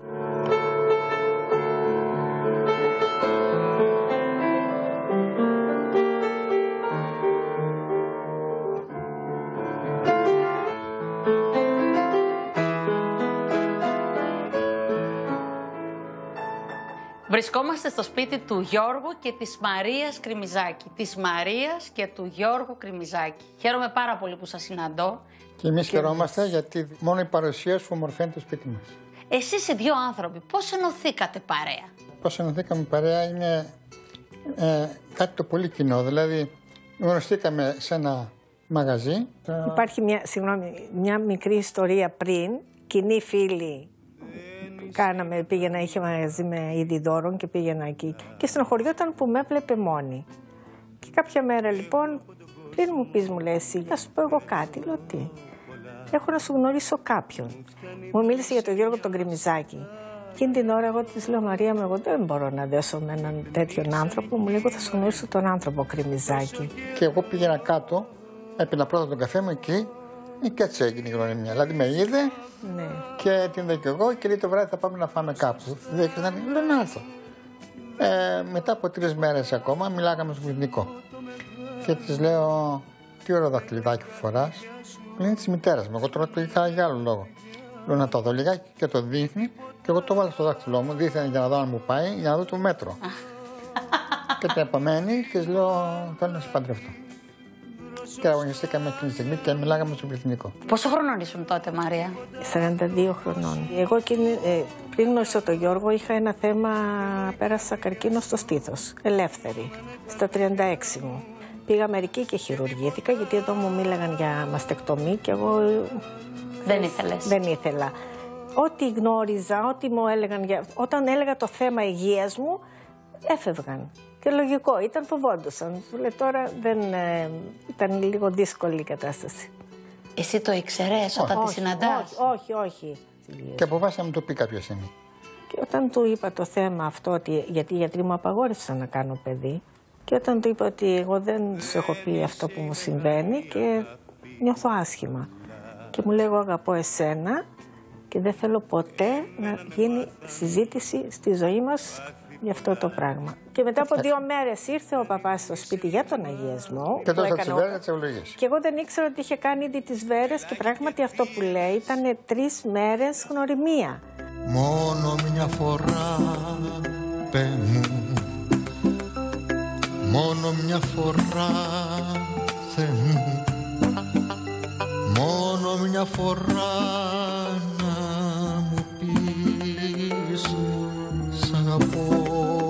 S2: Βρισκόμαστε στο σπίτι του Γιώργου και της Μαρίας Κρημιζάκη. Της Μαρίας και του Γιώργου Κρημιζάκη. Χαίρομαι πάρα πολύ που σας συναντώ.
S4: Και εμείς χαιρόμαστε γιατί μόνο η παρουσία σου ομορφαίνει το σπίτι μας.
S2: Εσείς οι 2 άνθρωποι πώς ενωθήκατε παρέα?
S4: Πώς ενωθήκαμε παρέα είναι κάτι το πολύ κοινό. Δηλαδή γνωριστήκαμε σε ένα μαγαζί.
S3: Υπάρχει μια μικρή ιστορία πριν, κοινή φίλη πήγαινα, είχε μαγαζί με είδη δώρων και πήγαινα εκεί. Και στενοχωριόταν που με έβλεπε μόνη. Και κάποια μέρα λοιπόν, πριν μου πεις, μου λέει εσύ, θα σου πω εγώ κάτι. Λέω τι. Έχω να σου γνωρίσω κάποιον. Μου μίλησε για τον Γιώργο τον Γκριμιζάκη. Εκείνη την ώρα εγώ της λέω, Μαρία μου, εγώ δεν μπορώ να δέσω με έναν τέτοιον άνθρωπο. Μου λέει, εγώ θα σου γνωρίσω τον άνθρωπο Γκριμιζάκη.
S4: Και εγώ πήγαινα κάτω, έπινα πρώτα τον καφέ μου εκεί και έτσι έγινε η γνωριμία. Δηλαδή με είδε και την είδα και εγώ και λέει το βράδυ θα πάμε να φάμε κάπου. Δεν λέω να έρθω. Μετά από 3 μέρες ακόμα μιλάγαμε στο πληθυντικό. Και της λέω, τι ωραίο δαχτυλιδάκι που φοράς. Είναι της μητέρας μου. Εγώ τώρα το είχα για άλλο λόγο. Λέω να το δω λιγάκι και το δείχνει και εγώ το βάλω στο δάχτυλό μου. Δείχνει για να δω αν μου πάει, για να δω το μέτρο. Και την επομένη και της λέω, θέλω να σε παντρευτώ. Και αγωνιστήκαμε εκείνη τη στιγμή και μιλάγαμε στο πληθυντικό.
S2: Πόσο χρονών ήσουν τότε, Μαρία?
S3: 42 χρονών. Εγώ πριν γνωρίσω τον Γιώργο είχα ένα θέμα, πέρασα καρκίνο στο στήθος, ελεύθερη, στα 36 μου. Πήγα Αμερική και χειρουργήθηκα, γιατί εδώ μου μίλαγαν για μαστεκτομή και εγώ δεν ήθελα. Ό,τι γνώριζα, ό,τι μου έλεγαν, όταν έλεγα το θέμα υγείας μου, έφευγαν. Και λογικό, ήταν, φοβόντουσαν. Τώρα ήταν λίγο δύσκολη η κατάσταση.
S2: Εσύ το ήξερες όταν τη συναντάς?
S3: Όχι.
S4: Και αποφάσισα να μου το πει κάποια στιγμή.
S3: Και όταν του είπα το θέμα αυτό, γιατί οι γιατροί μου απαγόρευσαν να κάνω παιδί, και όταν του είπα ότι εγώ δεν σου έχω πει αυτό που μου συμβαίνει και νιώθω άσχημα. Και μου λέει, εγώ αγαπώ εσένα και δεν θέλω ποτέ να γίνει συζήτηση στη ζωή μας για αυτό το πράγμα. Και μετά από 2 μέρες ήρθε ο παπάς στο σπίτι για τον αγιασμό.
S4: Και τώρα τις βέρες τις ευλογίες.
S3: Και εγώ δεν ήξερα ότι είχε κάνει ήδη τις βέρες και πράγματι αυτό που λέει ήταν 3 μέρες γνωριμία.
S11: Μόνο μια φορά, πέ μου, μόνο μια φορά, Θεέ μου, μόνο μια φορά να μου πεις σ' αγαπώ.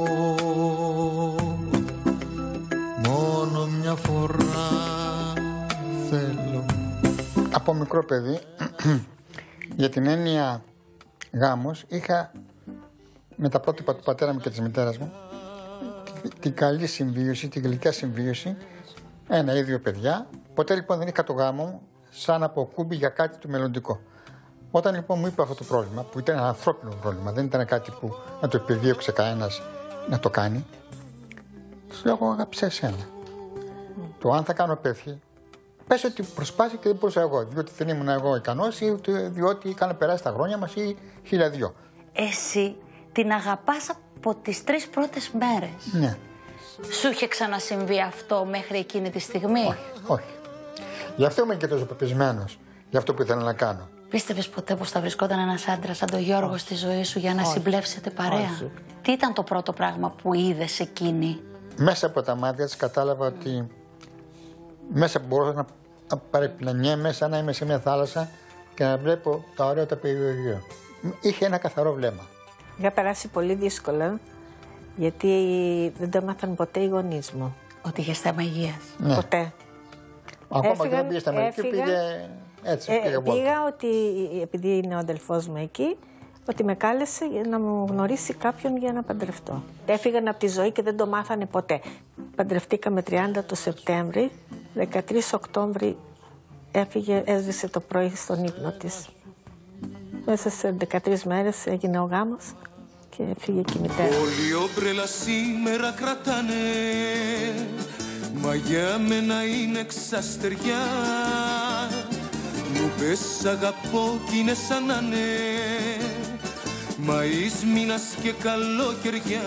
S11: Μόνο μια φορά θέλω.
S4: Από μικρό παιδί, για την έννοια γάμος, είχα με τα πρότυπα του πατέρα μου και της μητέρας μου την καλή συμβίωση, την γλυκιά συμβίωση, ένα ή 2 παιδιά. Ποτέ λοιπόν δεν είχα το γάμο μου σαν αποκούμπι για κάτι του μελλοντικό. Όταν λοιπόν μου είπε αυτό το πρόβλημα, που ήταν ένα ανθρώπινο πρόβλημα, δεν ήταν κάτι που να το επιδίωξε κανένας να το κάνει, του λέω, εγώ αγάπησα εσένα. Το αν θα κάνω παιδί, πες ότι προσπάθησε και δεν μπορούσα εγώ, διότι δεν ήμουν εγώ ικανός ή διότι είχαν περάσει τα χρόνια μας ή 1002.
S2: Εσύ την αγαπάς από τις 3 πρώτες μέρες.
S4: Ναι.
S2: Σου είχε ξανασυμβεί αυτό μέχρι εκείνη τη στιγμή?
S4: Όχι. Γι' αυτό είμαι και τόσο πεπισμένος για αυτό που ήθελα να κάνω.
S2: Πίστευες ποτέ πως θα βρισκόταν ένας άντρας σαν τον Γιώργο στη ζωή σου για να συμπλέψετε παρέα?
S3: Όχι.
S2: Τι ήταν το πρώτο πράγμα που είδες εκείνη?
S4: Μέσα από τα μάτια της κατάλαβα ότι μέσα μπορούσα να παρεπλανιέμαι σαν να είμαι σε μια θάλασσα και να βλέπω τα ωραία τα περιοχεία. Είχε ένα καθαρό βλέμμα.
S3: Είχα περάσει πολύ δύσκολα, γιατί δεν το έμαθαν ποτέ οι γονείς μου.
S2: Ότι είχες θέμα υγείας?
S4: Ναι.
S3: Ποτέ.
S4: Ακόμα και δεν πήγε στα Αμερική, πήγε έτσι.
S3: Πήγα ότι, επειδή είναι ο αδελφός μου εκεί, ότι με κάλεσε για να μου γνωρίσει κάποιον για να παντρευτώ. Έφυγαν από τη ζωή και δεν το μάθανε ποτέ. Παντρευτήκαμε 30 το Σεπτέμβρη, 13 Οκτώβρη έφυγε, έσβησε το πρωί στον ύπνο της. Μέσα σε 13 μέρες έγινε ο γάμος και έφυγε και η μητέρα.
S11: Όλοι όμπρελα σήμερα κρατάνε, μα για μένα είναι ξαστεριά. Μου πες αγαπώ κι είναι σαν να είναι Μαΐς μήνας και καλοκαιριά.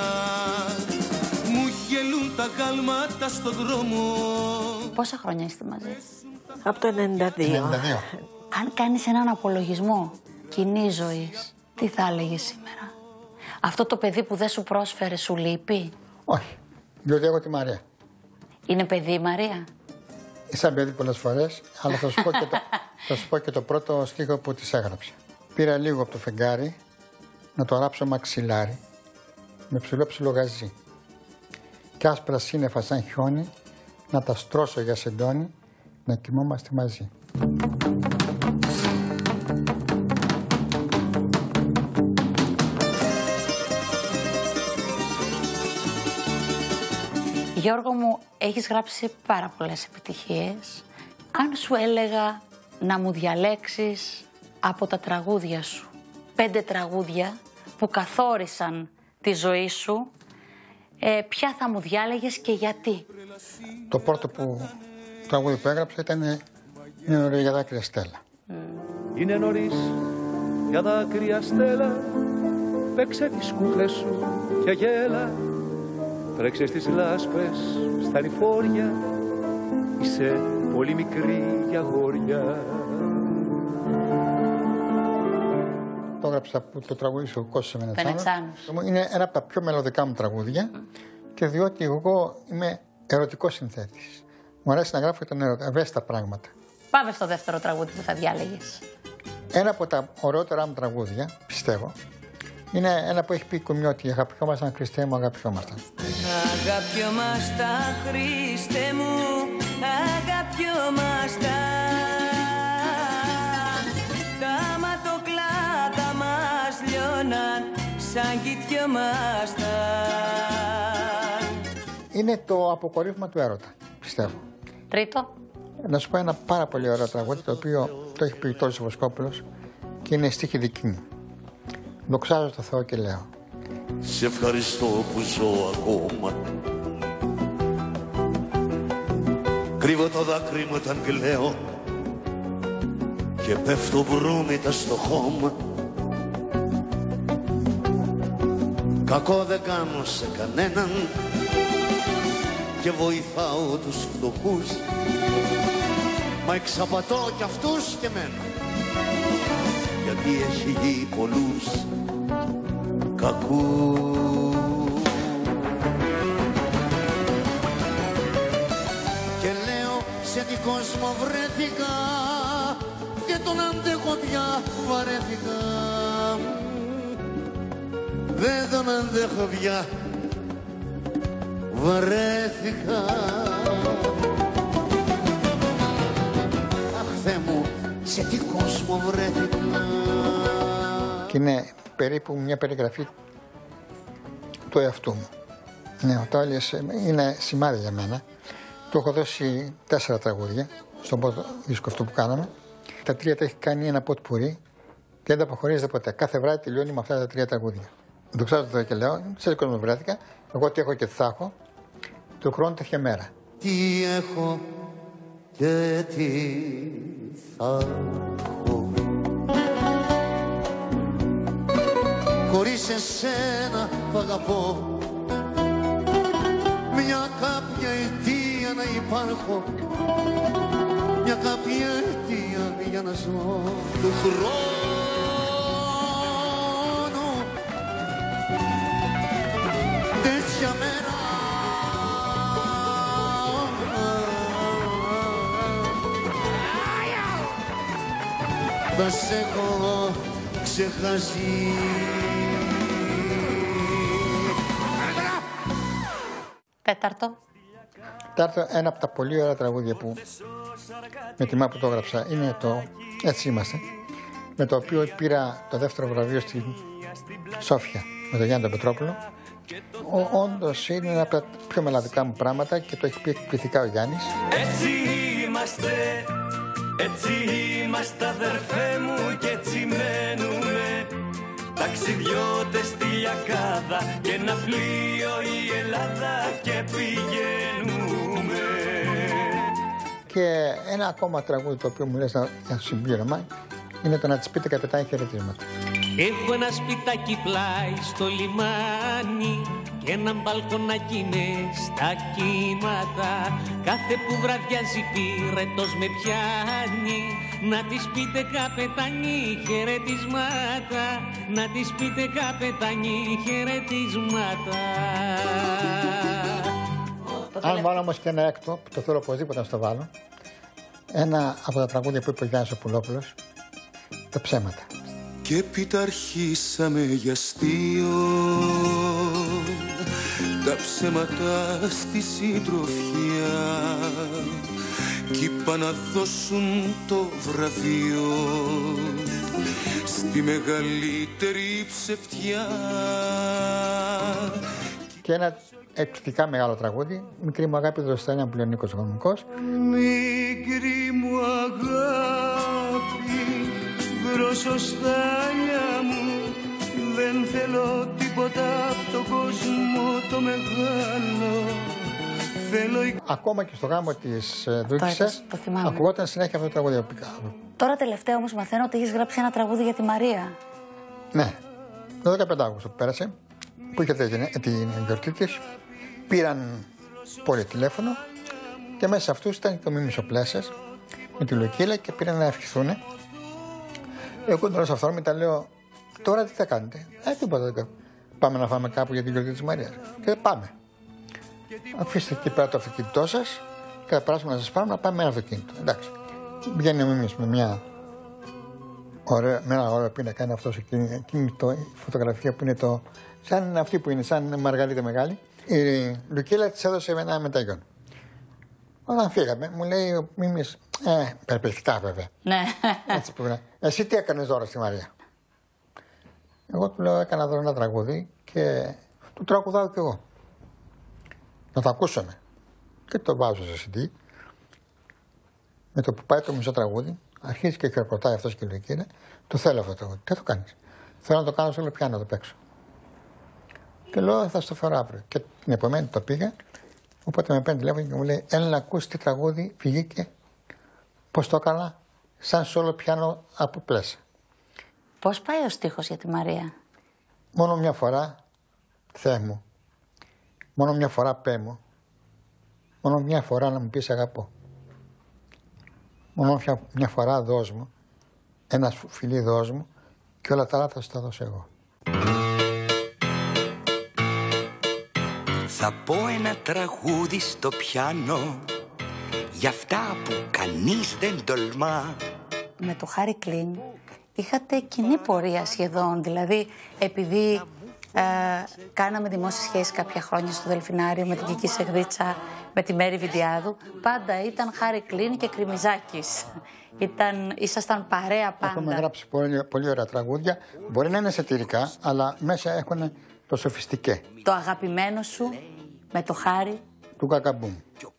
S11: Μου γελούν τα γάλματα στον δρόμο.
S2: Πόσα χρόνια είστε μαζί?
S3: Από το 92.
S2: Αν κάνεις έναν απολογισμό κοινής ζωής, τι θα έλεγες σήμερα? Αυτό το παιδί που δεν σου πρόσφερε σου λείπει?
S4: Όχι, διότι έχω τη Μαρία.
S2: Είναι παιδί η Μαρία?
S4: Σαν παιδί πολλές φορές, αλλά θα σου πω και το πρώτο στίχο που της έγραψε. Πήρα λίγο από το φεγγάρι να το ράψω μαξιλάρι με ψηλό γαζί κι άσπρα σύννεφα σαν χιόνι να τα στρώσω για σεντόνι να κοιμόμαστε μαζί.
S2: Γιώργο μου, έχεις γράψει πάρα πολλές επιτυχίες. Αν σου έλεγα να μου διαλέξεις από τα τραγούδια σου 5 τραγούδια που καθόρισαν τη ζωή σου, ποια θα μου διάλεγες και γιατί?
S4: Το πρώτο τραγούδι που έγραψα ήταν «Είναι νωρίς για δάκρυα Στέλλα».
S12: Είναι νωρίς για δάκρυα Στέλλα, παίξε τις κούκλες σου και γέλα, τρέξε στις λάσπες στα λιφόρια, είσαι πολύ μικρή για αγόρια.
S4: Το έγραψα που το τραγούδισε ο Κώστας Βενετσάνος. Είναι ένα από τα πιο μελωδικά μου τραγούδια και διότι εγώ είμαι ερωτικός συνθέτης. Μου αρέσει να γράφω για τον έρωτα, ευαίσθητα πράγματα. Πάμε
S2: στο δεύτερο τραγούδι που θα διάλεγες.
S4: Ένα από τα ωραιότερα μου τραγούδια, πιστεύω, είναι ένα που έχει πει η Κουμιώτη, αγαπιόμασταν Χριστέ μου, αγαπιόμασταν.
S11: Αγαπιόμασταν Χριστέ μου, αγαπιόμασταν. Τα ματοκλάτα μας λιώναν σαν κοιτιόμασταν.
S4: Είναι το αποκορύφωμα του έρωτα, πιστεύω.
S2: Τρίτο.
S4: Να σου πω ένα πάρα πολύ ωραίο τραγούδι, το οποίο το έχει πει ο Τόλης Βοσκόπουλος και είναι στίχη δική μου. Δοξάζω το Θεό και λέω:
S13: σε ευχαριστώ που ζω ακόμα. Κρύβω το δάκρυ μου όταν κλαίω και πέφτω βρούμητα στο χώμα. Κακό δεν κάνω σε κανέναν και βοηθάω τους φτωχούς, μα εξαπατώ κι αυτούς και μένα, γιατί έχει γη πολλούς κακούς. Και λέω σε τι κόσμο βρέθηκα και τον αντέχω πια, βαρέθηκα. Δεν τον αντέχω πια, βαρέθηκα. Αχ Θεέ μου, σε τι κόσμο βρέθηκα.
S4: Και είναι περίπου μια περιγραφή του εαυτού μου. Ναι, ο Τόλης είναι σημάδι για μένα. Του έχω δώσει 4 τραγούδια στον πρώτο δίσκο αυτό που κάναμε. Τα 3 τα έχει κάνει ένα ποτ πουρί και δεν τα αποχωρίζεται ποτέ. Κάθε βράδυ τελειώνει με αυτά τα 3 τραγούδια. Δοξάζω το Θεό και λέω: σε τι κόσμο βρέθηκα, εγώ τι έχω και τι θα έχω, του χρόνου τέτοια μέρα.
S13: Τι έχω και τι θα έχω, χωρίς εσένα που αγαπώ, μια κάποια αιτία να υπάρχω, μια κάποια αιτία για να ζω του χρόνου. Τέτοια μέρα θα σε έχω ξεχάσει.
S2: Τέταρτο.
S4: Τέταρτο, ένα από τα πολύ ωραία τραγούδια που με τιμά που το έγραψα είναι το «Έτσι είμαστε», με το οποίο πήρα το δεύτερο βραβείο στη Σόφια με τον Γιάννη τον Πετρόπουλο. Όντως είναι ένα από τα πιο μελαδικά μου πράγματα και το έχει πει εκπληκτικά ο Γιάννης.
S11: Έτσι είμαστε αδερφέ μου και έτσι μένουμε, ταξιδιώτες στη Λιακάδα και ένα πλοίο η Ελλάδα και πηγαίνουμε.
S4: Και ένα ακόμα τραγούδι το οποίο μου λες για συμπλήρωμα είναι το «Να της πείτε καπετάνι χαιρετίσματα».
S14: Έχω ένα σπιτάκι πλάι στο λιμάνι και ένα μπαλκονάκι με στα κύματα. Κάθε που βραδιάζει πυρετός με πιάνει, να της πείτε καπετάνι χαιρετίσματα, να της πείτε καπετάνι χαιρετίσματα.
S4: Αν βάλω όμως και ένα έκτο, που το θέλω οπωσδήποτε να στο βάλω, ένα από τα τραγούδια που είπε ο Γιάννης ο Πουλόπουλος, «Τα ψέματα».
S15: Και πιταρχήσαμε για αστείο τα ψέματα στη συντροφιά κι είπα να δώσουν το βραβείο στη μεγαλύτερη ψευτιά.
S4: Και ένα εκπληκτικά μεγάλο τραγούδι. Μικρή μου αγάπη, Δροσοστάλια, που λέει ο Νίκος Οικονομικός.
S13: Μικρή μου αγάπη, Δροσοστάλια μου, δεν θέλω τίποτα από τον κόσμο το μεγάλο.
S4: Ακόμα και στο γάμο της Δούκισσας ακουγόταν συνέχεια αυτό το τραγούδι.
S16: Τώρα τελευταία όμως μαθαίνω ότι έχεις γράψει ένα τραγούδι για τη Μαρία.
S4: Ναι, το 15 Αύγουστο που πέρασε, που είχε την γιορτή της, πήραν πολύ τηλέφωνο και μέσα σε αυτούς ήταν το Μίμης ο Πλέσσας με τη Λουκίλα και πήραν να ευχηθούν. Εγώ τώρα σε αυτόν μετά λέω, τώρα τι θα κάνετε? Τίποτα. Πάμε να φάμε κάπου για την γιορτή της Μαρίας. Και πάμε. Αφήστε εκεί πέρα το αυτοκίνητό σας και θα περάσουμε να σας πάμε να πάμε με ένα αυτοκίνητο. Εντάξει. Βγαίνει ο Μίμης με ένα ωραίο πίνακα, είναι αυτός εκείνη η φωτογραφία που είναι σαν αυτή που είναι, σαν Μαργαρίτα μεγάλη. Η Λουκίλα της έδωσε ένα μεταγιόν. Όταν φύγαμε, μου λέει ο Μίμης, περιπεκτικά βέβαια.
S16: Ναι.
S4: Έτσι που είναι. Εσύ τι έκανες δώρο στη Μαρία? Εγώ του λέω, έκανα δώρο ένα τραγούδι και του τραγουδάω κι εγώ. Να το ακούσουμε. Και το βάζω σε CD. Με το που πάει το μισό τραγούδι, αρχίζει και χειροκροτάει αυτός και λέει: Κύριε, το θέλω αυτό το τραγούδι. Τι θα το κάνεις? Θέλω να το κάνω σε όλο πιάνο, να το παίξω. Και λέω: θα στο φέρω αύριο. Και την επομένη το πήγα. Οπότε με παίρνει τηλέφωνο και μου λέει: έλα να ακούσει τι τραγούδι βγήκε. Πώς το έκανα, σαν σε όλο πιάνο από Πλέσσα.
S16: Πώς πάει ο στίχος για τη Μαρία?
S4: Μόνο μια φορά, Θεέ μου. Μόνο μια φορά πέ μου. Μόνο μια φορά να μου πεις αγαπώ. Μόνο μια φορά δώσ' μου. Ένα φιλί δώσ' μου. Και όλα τα άλλα θα σου τα δώσω εγώ.
S7: Θα πω ένα τραγούδι στο πιάνο για αυτά που κανείς δεν τολμά.
S16: Με το Χάρη Κλίν είχατε κοινή πορεία σχεδόν. Δηλαδή, επειδή κάναμε δημόσιες σχέσεις κάποια χρόνια στο Δελφινάριο με την Κική Σεγδίτσα, με τη Μέρη Βιντιάδου, πάντα ήταν Χάρη Κλίν και Κριμιζάκης. Ήσασταν παρέα πάντα.
S4: Έχουμε γράψει πολύ ωραία τραγούδια. Μπορεί να είναι σατυρικά, αλλά μέσα έχουν το σοφιστικέ.
S16: Το αγαπημένο σου με το Χάρη.
S4: Του Κακαμπούμ.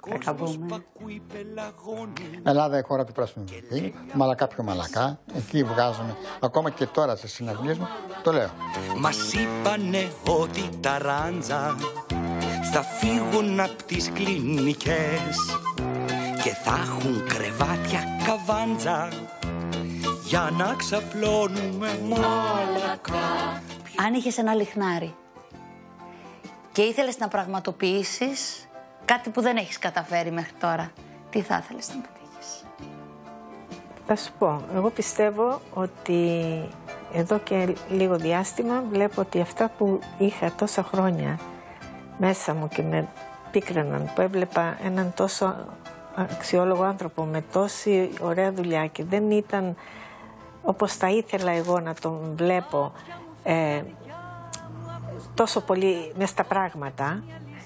S4: Ελλάδα, η χώρα του πράσινου βιβλίου. Μαλακά πιο μαλακά. Εκεί βγάζουμε. Ακόμα και τώρα σε συναυλίες μου το λέω.
S7: Μας είπανε ότι τα ράντζα θα φύγουν απ' τις κλινικές και θα έχουν κρεβάτια καβάντζα για να ξαπλώνουμε μαλακά.
S16: Αν είχες ένα λιχνάρι και ήθελες να πραγματοποιήσεις κάτι που δεν έχεις καταφέρει μέχρι τώρα, τι θα ήθελες να πετύχεις?
S3: Θα σου πω, εγώ πιστεύω ότι εδώ και λίγο διάστημα βλέπω ότι αυτά που είχα τόσα χρόνια μέσα μου και με πίκραναν, που έβλεπα έναν τόσο αξιόλογο άνθρωπο με τόση ωραία δουλειά και δεν ήταν όπως θα ήθελα εγώ να τον βλέπω τόσο πολύ μες στα πράγματα,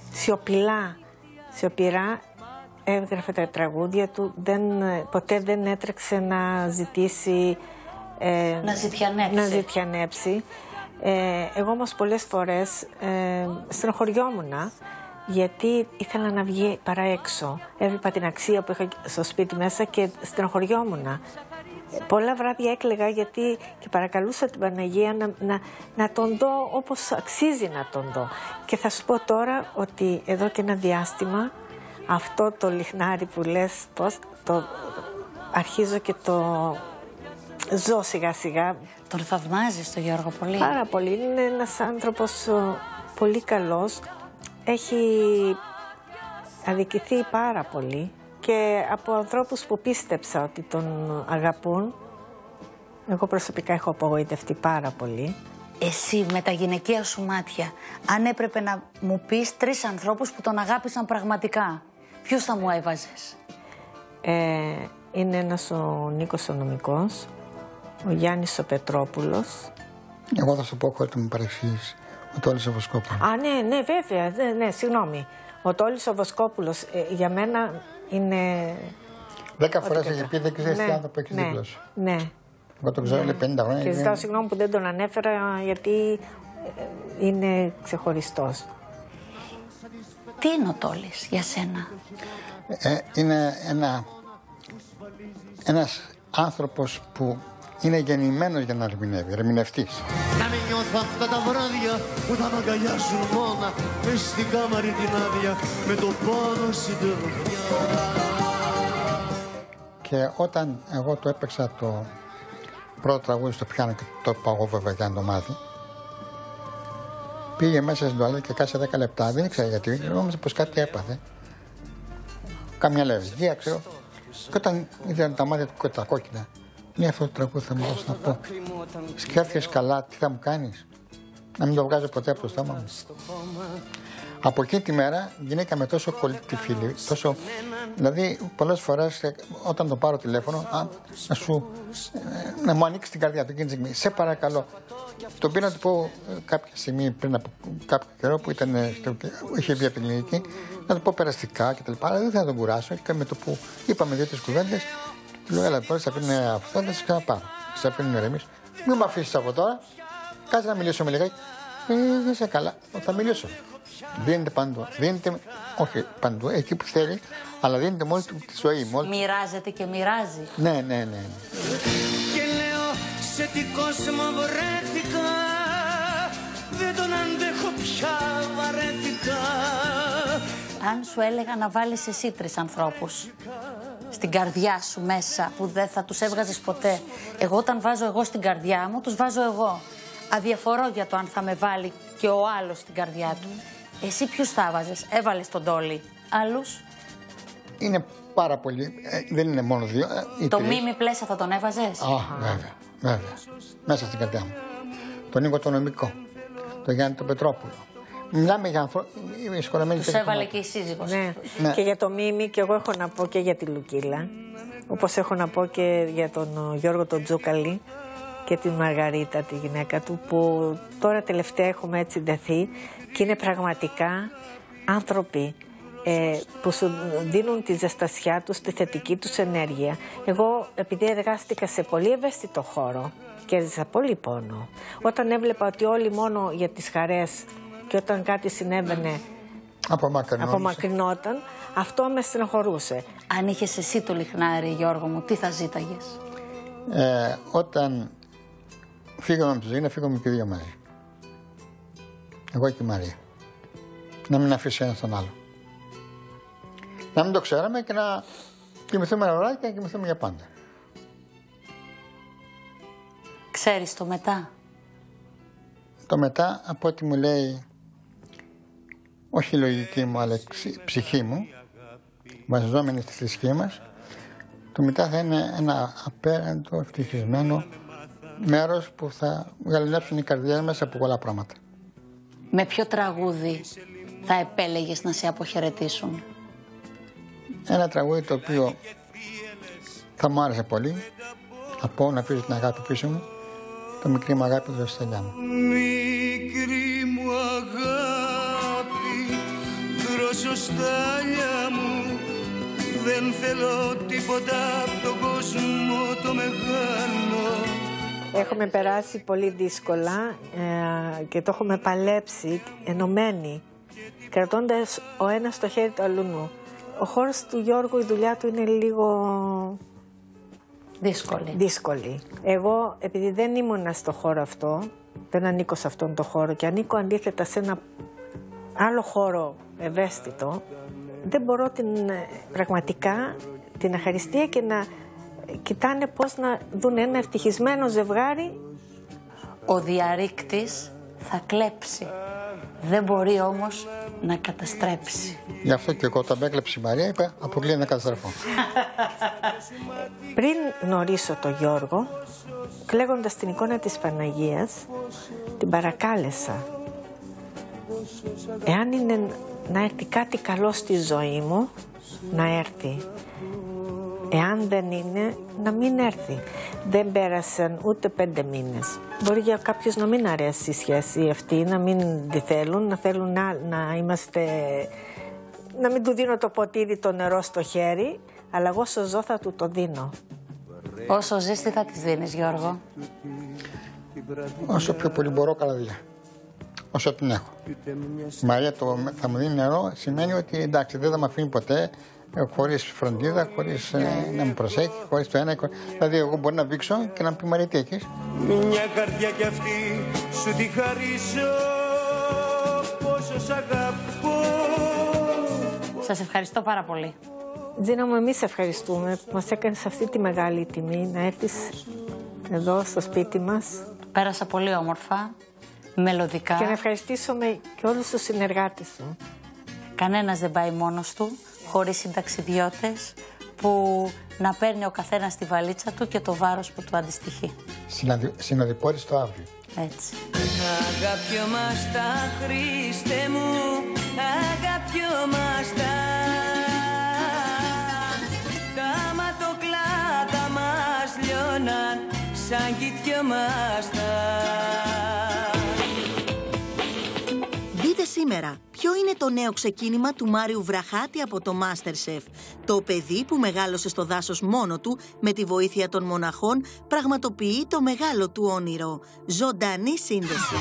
S3: σιωπηρά έγραφε τα τραγούδια του, ποτέ δεν έτρεξε να ζητήσει
S16: να
S3: ζητιανέψει. Εγώ όμως πολλές φορές στενοχωριόμουν γιατί ήθελα να βγει παρά έξω. Έβλεπα την αξία που είχα στο σπίτι μέσα και στενοχωριόμουν. Πολλά βράδια έκλαιγα γιατί και παρακαλούσα την Παναγία να τον δω όπως αξίζει να τον δω. Και θα σου πω τώρα ότι εδώ και ένα διάστημα αυτό το λιχνάρι που λες πώς, αρχίζω και το ζω σιγά σιγά.
S16: Τον θαυμάζεις τον Γιώργο πολύ?
S3: Πάρα πολύ. Είναι ένας άνθρωπος πολύ καλός. Έχει αδικηθεί πάρα πολύ και από ανθρώπους που πίστεψα ότι τον αγαπούν. Εγώ προσωπικά έχω απογοητευτεί πάρα πολύ.
S16: Εσύ με τα γυναικεία σου μάτια, αν έπρεπε να μου πεις 3 ανθρώπους που τον αγάπησαν πραγματικά, ποιους θα μου έβαζες?
S3: Είναι ένας ο Νίκος ο Νομικός, ο Γιάννης ο Πετρόπουλος.
S4: Εγώ θα σου πω χωρίς να μου παρεξηγήσεις, ο Τόλης ο Βοσκόπουλος.
S3: Α, ναι, βέβαια, ναι, συγγνώμη. Ο Τόλης ο Βοσκόπουλος για μένα είναι...
S4: 10 φορές έχει πει, δεν ξέρεις τι άνθρωπο έχεις δίπλα σου.
S3: Ναι.
S4: Εγώ τον ξέρω, είναι 50 χρόνια.
S3: Και ζητάω συγγνώμη που δεν τον ανέφερα γιατί είναι ξεχωριστός.
S16: Τι είναι ο Τόλης για σένα?
S4: Είναι ένας άνθρωπος που είναι γεννημένος για να ερμηνεύει, ερμηνευτής.
S13: Να μην νιώθω αυτά τα βράδια που θα μ' αγκαλιάσουν μόνα μες στην κάμαρη την άδεια με το πόνο συντροφιά.
S4: Και όταν εγώ το έπαιξα το πρώτο τραγούδι στο πιάνο και το είπα εγώ βέβαια για να το μάθει, πήγε μέσα στην τουαλέτα και κάτσε 10 λεπτά. Δεν ήξερα γιατί, νόμιζα πως κάτι έπαθε. Κάμια λευκία, ξέρω. Και όταν είδα τα μάτια του τα κόκκινα, ναι, αυτό το τραγούδι θα μου δώσει να πω. Σκέφτηκες καλά, τι θα μου κάνεις? Να μην το βγάζω ποτέ από το στόμα μου. Από εκείνη τη μέρα γινήκαμε τόσο κολλητοί φίλοι, τόσο. Δηλαδή, πολλές φορές όταν το πάρω τηλέφωνο, να μου ανοίξει την καρδιά του εκείνη τη στιγμή. Σε παρακαλώ. Το πήρα να του πω κάποια στιγμή πριν από κάποιο καιρό που είχε βγει από την κλινική, να του πω περαστικά κτλ. Αλλά δεν θα τον κουράσω και με το που είπαμε 2-3 κουβέντες, του λέω: έλα τώρα, σε αφήνει αυτό, θα σε ξαναπάρω. Σε αφήνει να ηρεμείς. Μην με αφήσεις από τώρα, κάτσε να μιλήσω με λιγάκι. Δεν είσαι καλά, θα μιλήσω. Δίνεται παντού. Δίνεται, όχι παντού, εκεί που θέλει, αλλά δίνεται μόλι τη ζωή.
S16: Μοιράζεται και μοιράζει.
S4: Ναι.
S13: Και λέω, σε τι κόσμο βρέθηκα, δεν τον αντέχω πια, βαρέθηκα.
S16: Αν σου έλεγα να βάλεις εσύ 3 ανθρώπους στην καρδιά σου μέσα, που δεν θα τους έβγαζες ποτέ. Εγώ όταν βάζω εγώ στην καρδιά μου, τους βάζω εγώ. Αδιαφορώ για το αν θα με βάλει και ο άλλος στην καρδιά του. Εσύ ποιους θα βάζες? Έβαλες τον Τόλη. Άλλους?
S4: Είναι πάρα πολύ. Δεν είναι μόνο 2.
S16: Το Μίμη Πλέσα θα τον έβαζες?
S4: Βέβαια. Μέσα στην καρδιά μου. Τον Νίκο τον Νομικό. Τον Γιάννη τον Πετρόπουλο. Μιλάμε για ανθρώπους.
S16: Τους έβαλε και η σύζυγος.
S3: Ναι. Και για το Μίμη, και εγώ έχω να πω και για τη Λουκίλα. Όπως έχω να πω και για τον Γιώργο τον Τζούκαλη και την Μαργαρίτα, τη γυναίκα του, που τώρα τελευταία έχουμε έτσι ντεθεί και είναι πραγματικά άνθρωποι που σου δίνουν τη ζεστασιά τους, τη θετική τους ενέργεια. Εγώ, επειδή εργάστηκα σε πολύ ευαίσθητο χώρο και έζησα πολύ πόνο, όταν έβλεπα ότι όλοι μόνο για τις χαρές και όταν κάτι συνέβαινε απομακρυνόταν, αυτό με στενοχωρούσε.
S16: Αν είχες εσύ το λιχνάρι, Γιώργο μου, τι θα ζήταγες?
S4: Όταν φύγαμε από τη ζωή, να φύγαμε και 2 μαζί. Εγώ και η Μαρία. Να μην αφήσει ένα τον άλλο. Να μην το ξέραμε και να κοιμηθούμε ένα βράδυ και να κοιμηθούμε για πάντα.
S16: Ξέρεις το μετά?
S4: Το μετά, από ό,τι μου λέει, όχι η λογική μου, αλλά η ψυχή μου, βασιζόμενη στη θρησκεία μας, το μετά θα είναι ένα απέραντο, ευτυχισμένο μέρος που θα γαληνέψουν οι καρδιές μας από πολλά πράγματα.
S16: Με ποιο τραγούδι θα επέλεγες να σε αποχαιρετήσουν?
S4: Ένα τραγούδι το οποίο θα μου άρεσε πολύ. Θα πω να αφήσω την αγάπη πίσω μου. Το μικρή μου αγάπη του Στέλια μου.
S13: Μικρή μου αγάπη, δροσοστάλια μου, δεν θέλω τίποτα από τον κόσμο το μεγάλο.
S3: Έχουμε περάσει πολύ δύσκολα και το έχουμε παλέψει ενωμένοι, κρατώντας ο ένας το χέρι του αλλού. Ο χώρος του Γιώργου, η δουλειά του είναι λίγο δύσκολη. Εγώ, επειδή δεν ήμουνα στο χώρο αυτό, δεν ανήκω σε αυτόν τον χώρο και ανήκω αντίθετα σε ένα άλλο χώρο ευαίσθητο, δεν μπορώ πραγματικά την αχαριστία και να κοιτάνε πώς να δουν ένα ευτυχισμένο ζευγάρι.
S16: Ο διαρρήκτης θα κλέψει. Δεν μπορεί όμως να καταστρέψει.
S4: Γι' αυτό και εγώ όταν με έκλεψε η Μαρία είπα αποκλείεται να καταστραφώ.
S3: Πριν γνωρίσω τον Γιώργο, κλαίγοντας την εικόνα της Παναγίας, την παρακάλεσα. Εάν είναι να έρθει κάτι καλό στη ζωή μου, να έρθει. Εάν δεν είναι, να μην έρθει. Δεν πέρασαν ούτε 5 μήνες. Μπορεί για κάποιους να μην αρέσει η σχέση αυτή, να μην τη θέλουν, να θέλουν να είμαστε... να μην του δίνω το ποτήρι το νερό στο χέρι, αλλά εγώ όσο ζω θα του το δίνω.
S16: Όσο ζεις, τι θα της δίνεις, Γιώργο?
S4: Όσο πιο πολύ μπορώ, καλαδιά. όσο την έχω. Η Μαρία θα μου δίνει νερό, σημαίνει ότι εντάξει, δεν θα με αφήνει ποτέ, χωρίς φροντίδα, χωρίς να με προσέχει, χωρίς το ένα. Δηλαδή, εγώ μπορεί να βήξω και να πει Μαρία, τι έχεις.
S11: Μια καρδιά κι αυτή σου τη χαρίσω, πόσο σ' αγαπώ.
S2: Σας ευχαριστώ πάρα πολύ.
S3: Τζίνα μου, εμείς ευχαριστούμε που μας έκανες αυτή τη μεγάλη τιμή να έρθεις εδώ στο σπίτι μας.
S2: Πέρασα πολύ όμορφα, μελωδικά.
S3: Και να ευχαριστήσουμε και όλους τους συνεργάτες σου.
S2: Κανένας δεν πάει μόνος του, χωρίς συνταξιδιώτες, που να παίρνει ο καθένας τη βαλίτσα του και το βάρος που του αντιστοιχεί.
S4: Συνοδοιπόροι στο αύριο.
S2: Έτσι.
S11: Αγαπιόμαστα, Χριστέ μου, αγαπιόμαστα. Τα ματοκλάτα μας λιώναν σαν κοιτιόμαστα.
S1: Δείτε σήμερα ποιο είναι το νέο ξεκίνημα του Μάριου Βραχάτη από το MasterChef. Το παιδί που μεγάλωσε στο δάσος μόνο του, με τη βοήθεια των μοναχών, πραγματοποιεί το μεγάλο του όνειρο. Ζωντανή σύνδεση.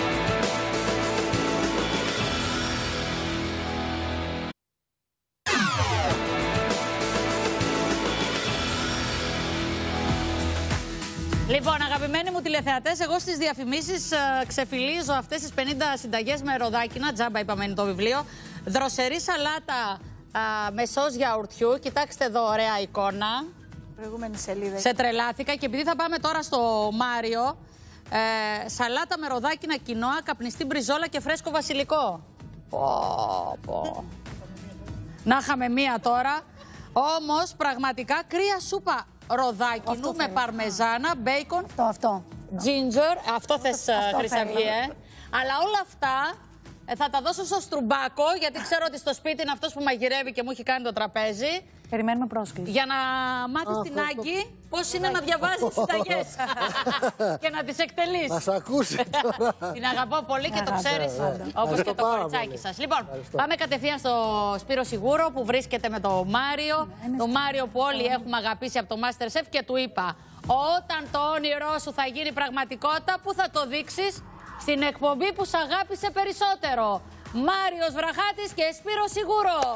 S2: Λοιπόν, αγαπημένοι μου τηλεθεατές, εγώ στις διαφημίσεις ξεφυλίζω αυτές τις 50 συνταγές με ροδάκινα, τζάμπα είπαμε είναι το βιβλίο, δροσερή σαλάτα με σως γιαουρτιού, κοιτάξτε εδώ ωραία εικόνα.
S10: Προηγούμενη σελίδα.
S2: Σε τρελάθηκα και επειδή θα πάμε τώρα στο Μάριο, σαλάτα με ροδάκινα κοινόα, καπνιστή μπριζόλα και φρέσκο βασιλικό. Πω. Να είχαμε μία τώρα, όμως πραγματικά κρύα σούπα ροδάκινου με παρμεζάνα, μπέικον, ginger, αυτό θες Χρυσαυγή, αλλά όλα αυτά θα τα δώσω στο Στρουμπάκο, γιατί ξέρω ότι στο σπίτι είναι αυτός που μαγειρεύει και μου έχει κάνει το τραπέζι.
S10: Περιμένουμε πρόσκληση.
S2: Για να μάθεις την Άγκη πώς είναι να διαβάζεις τις συνταγές και να τις εκτελείς.
S17: Να σ' ακούσει.
S2: Την αγαπώ πολύ και το ξέρεις, όπως και το κοριτσάκι σας. Λοιπόν, πάμε κατευθείαν στο Σπύρο Σιγούρο που βρίσκεται με το Μάριο. Το Μάριο που όλοι έχουμε αγαπήσει από το MasterChef και του είπα, όταν το όνειρό σου θα γίνει πραγματικότητα, πού θα το δείξεις? Στην εκπομπή που σ' αγάπησε περισσότερο. Μάριος Βραχάτης και Σπύρος Σιγούρος.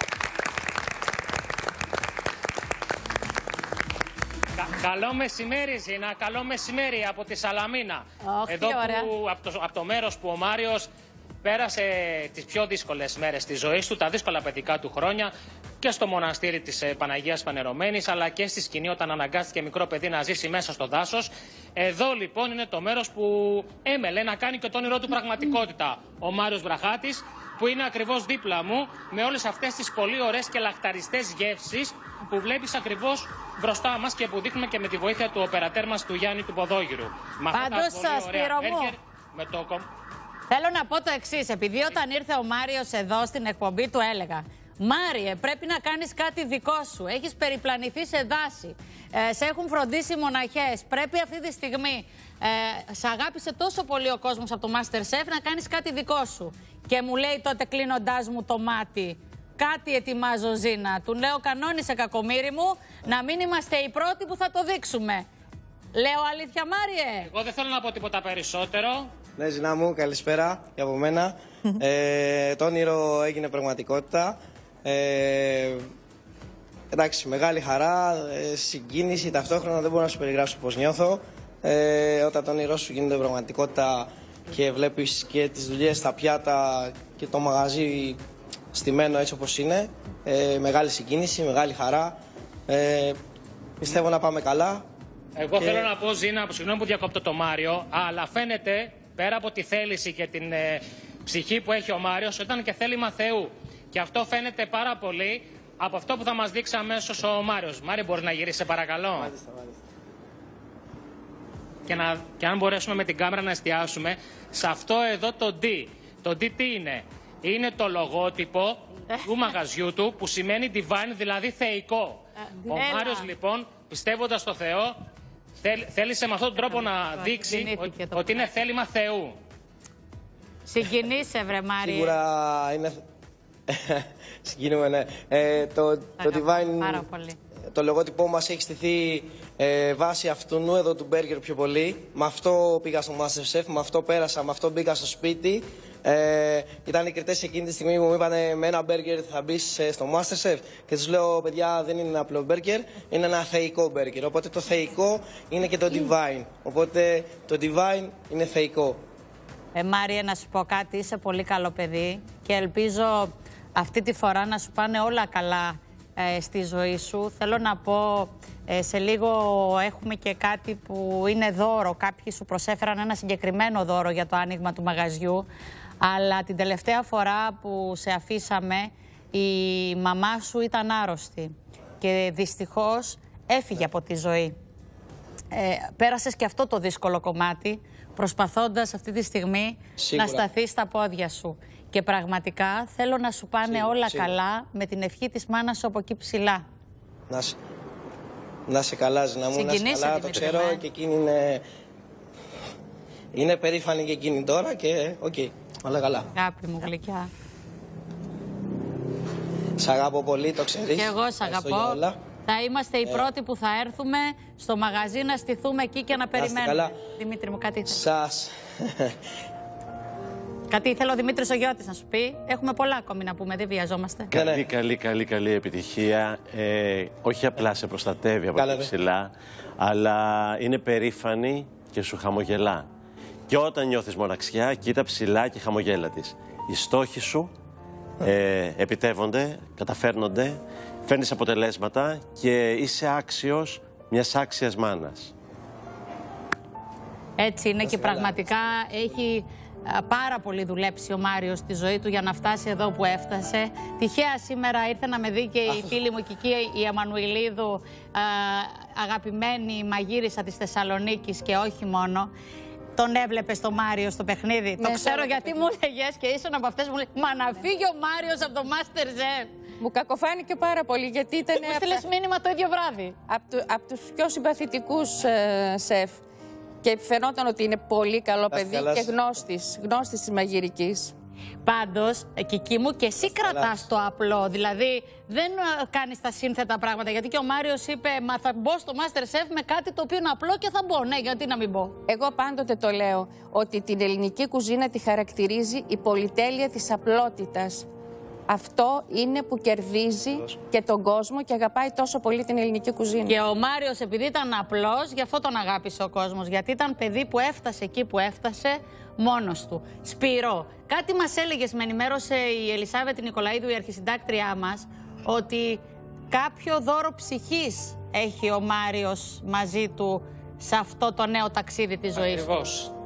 S18: Καλό μεσημέρι, Ζήνα. Καλό μεσημέρι από τη Σαλαμίνα. Εδώ από το μέρος που ο Μάριος πέρασε τις πιο δύσκολες μέρες της ζωής του, τα δύσκολα παιδικά του χρόνια και στο μοναστήρι της Παναγίας Πανερωμένης, αλλά και στη σκηνή όταν αναγκάστηκε μικρό παιδί να ζήσει μέσα στο δάσος. Εδώ λοιπόν είναι το μέρος που έμελε να κάνει και το όνειρό του πραγματικότητα. Ο Μάριος Βραχάτης, που είναι ακριβώς δίπλα μου, με όλες αυτές τις πολύ ωραίες και λαχταριστές γεύσεις που βλέπεις ακριβώς μπροστά μας και που δείχνουμε και με τη βοήθεια του οπερατέρ μας, του Γιάννη του Ποδόγυρου.
S2: Πάντως, Σπύρο μου, θέλω να πω το εξής. Επειδή όταν ήρθε ο Μάριος εδώ στην εκπομπή του έλεγα, Μάριε, πρέπει να κάνεις κάτι δικό σου. Έχεις περιπλανηθεί σε δάση. Σε έχουν φροντίσει μοναχές. Πρέπει αυτή τη στιγμή, σε αγάπησε τόσο πολύ ο κόσμος από το MasterChef, να κάνεις κάτι δικό σου. Και μου λέει τότε κλείνοντάς μου το μάτι, κάτι ετοιμάζω, Ζήνα. Του λέω, κανόνισε κακομοίρη μου, να μην είμαστε οι πρώτοι που θα το δείξουμε. Λέω αλήθεια, Μάριε?
S18: Εγώ δεν θέλω να πω τίποτα περισσότερο.
S19: Ναι, Ζήνα μου, καλησπέρα και από μένα. Το όνειρο έγινε πραγματικότητα. Εντάξει, μεγάλη χαρά, συγκίνηση ταυτόχρονα, δεν μπορώ να σου περιγράψω πώς νιώθω. Όταν το όνειρό σου γίνεται πραγματικότητα και βλέπεις και τις δουλειές στα πιάτα και το μαγαζί στημένο έτσι όπως είναι, μεγάλη συγκίνηση, μεγάλη χαρά. Πιστεύω να πάμε καλά.
S18: Εγώ θέλω να πω, Ζήνα, συγγνώμη που διακόπτω το Μάριο, αλλά φαίνεται πέρα από τη θέληση και την ψυχή που έχει ο Μάριος, ήταν και θέλημα Θεού. Και αυτό φαίνεται πάρα πολύ από αυτό που θα μας δείξει αμέσως ο Μάριος. Μάριο, μπορείς να γυρίσεις, σε παρακαλώ?
S19: Μάλιστα.
S18: Και αν μπορέσουμε με την κάμερα να εστιάσουμε σε αυτό εδώ το D. Το D τι είναι? Είναι το λογότυπο του μαγαζιού του, που σημαίνει divine, δηλαδή θεϊκό. Ο Μάριος λοιπόν, πιστεύοντας στο Θεό, θέλησε με αυτόν τον τρόπο να δείξει ότι είναι θέλημα Θεού.
S2: Συγκινείσαι, βρε Μάριε.
S19: Σίγουρα είναι... Συγκινούμε, ναι. Το divine...
S2: Πάρα πολύ.
S19: το λογότυπό μας έχει στηθεί βάσει αυτού εδώ του μπέργκερ πιο πολύ. Με αυτό πήγα στο MasterChef, με αυτό πέρασα, με αυτό μπήκα στο σπίτι. Ήταν οι κριτές εκείνη τη στιγμή που μου είπανε με ένα μπέργκερ θα μπεις στο MasterChef και τους λέω παιδιά δεν είναι ένα απλό μπέργκερ, είναι ένα θεϊκό μπέργκερ. Οπότε το θεϊκό είναι και το divine. Οπότε το divine είναι θεϊκό.
S2: Μάρια, να σου πω κάτι, είσαι πολύ καλό παιδί και ελπίζω αυτή τη φορά να σου πάνε όλα καλά στη ζωή σου. Θέλω να πω, σε λίγο έχουμε και κάτι που είναι δώρο. Κάποιοι σου προσέφεραν ένα συγκεκριμένο δώρο για το άνοιγμα του μαγαζιού. Αλλά την τελευταία φορά που σε αφήσαμε, η μαμά σου ήταν άρρωστη και δυστυχώς έφυγε από τη ζωή. Πέρασες και αυτό το δύσκολο κομμάτι, προσπαθώντας αυτή τη στιγμή να σταθείς στα πόδια σου. Και πραγματικά θέλω να σου πάνε όλα καλά με την ευχή της μάνας σου από εκεί ψηλά.
S19: Να σε καλά, Ζήνα μου, να σε καλά, το ξέρω και εκείνη είναι περήφανη και εκείνη τώρα και οκ, όλα καλά.
S2: Αγάπη μου γλυκιά.
S19: Σ' αγαπώ πολύ, το ξέρεις.
S2: Και εγώ σ' αγαπώ. Θα είμαστε οι πρώτοι που θα έρθουμε στο μαγαζί να στηθούμε εκεί και να περιμένουμε. Δημήτρη μου, κάτι
S19: σας.
S2: Κάτι ήθελε ο Δημήτρης ο Γιώτης να σου πει. Έχουμε πολλά ακόμη να πούμε, δεν βιαζόμαστε.
S5: Καλή επιτυχία. Όχι απλά σε προστατεύει από εκεί ψηλά, αλλά είναι περήφανη και σου χαμογελά. Και όταν νιώθεις μοναξιά, κοίτα ψηλά και χαμογέλα της. Οι στόχοι σου επιτεύχονται, καταφέρνονται, φέρνεις αποτελέσματα και είσαι άξιος μιας άξιας μάνας.
S2: Έτσι είναι και πραγματικά έχει πάρα πολύ δουλέψει ο Μάριος στη ζωή του για να φτάσει εδώ που έφτασε. Τυχαία σήμερα ήρθε να με δει και η φίλη μου Κική, η Εμμανουηλίδου, αγαπημένη μαγείρισα της Θεσσαλονίκης και όχι μόνο. Τον έβλεπε στο Μάριο στο παιχνίδι. Το ξέρω γιατί μου έλεγες και ήσουν από αυτές που μου λέει μα να φύγει ο Μάριος από το MasterChef.
S8: Μου κακοφάνηκε πάρα πολύ γιατί ήταν.
S2: Μου στείλες μήνυμα το ίδιο βράδυ.
S8: Από τους πιο συμπαθητικούς σεφ. Και φαινόταν ότι είναι πολύ καλό παιδί και γνώστης της μαγειρικής.
S2: Πάντως, Κική μου, και εσύ κρατάς το απλό. Δηλαδή, δεν κάνεις τα σύνθετα πράγματα. Γιατί και ο Μάριος είπε, μα θα μπω στο MasterChef με κάτι το οποίο είναι απλό και θα μπω. Ναι, γιατί να μην μπω.
S8: Εγώ πάντοτε το λέω, ότι την ελληνική κουζίνα τη χαρακτηρίζει η πολυτέλεια της απλότητας. Αυτό είναι που κερδίζει και τον κόσμο και αγαπάει τόσο πολύ την ελληνική κουζίνα.
S2: Και ο Μάριος, επειδή ήταν απλός, γι' αυτό τον αγάπησε ο κόσμος. Γιατί ήταν παιδί που έφτασε εκεί που έφτασε μόνος του. Σπύρο, κάτι μας έλεγες, με ενημέρωσε η Ελισάβετ Νικολαίδου, η αρχισυντάκτριά μας, ότι κάποιο δώρο ψυχής έχει ο Μάριος μαζί του σε αυτό το νέο ταξίδι της ζωής του.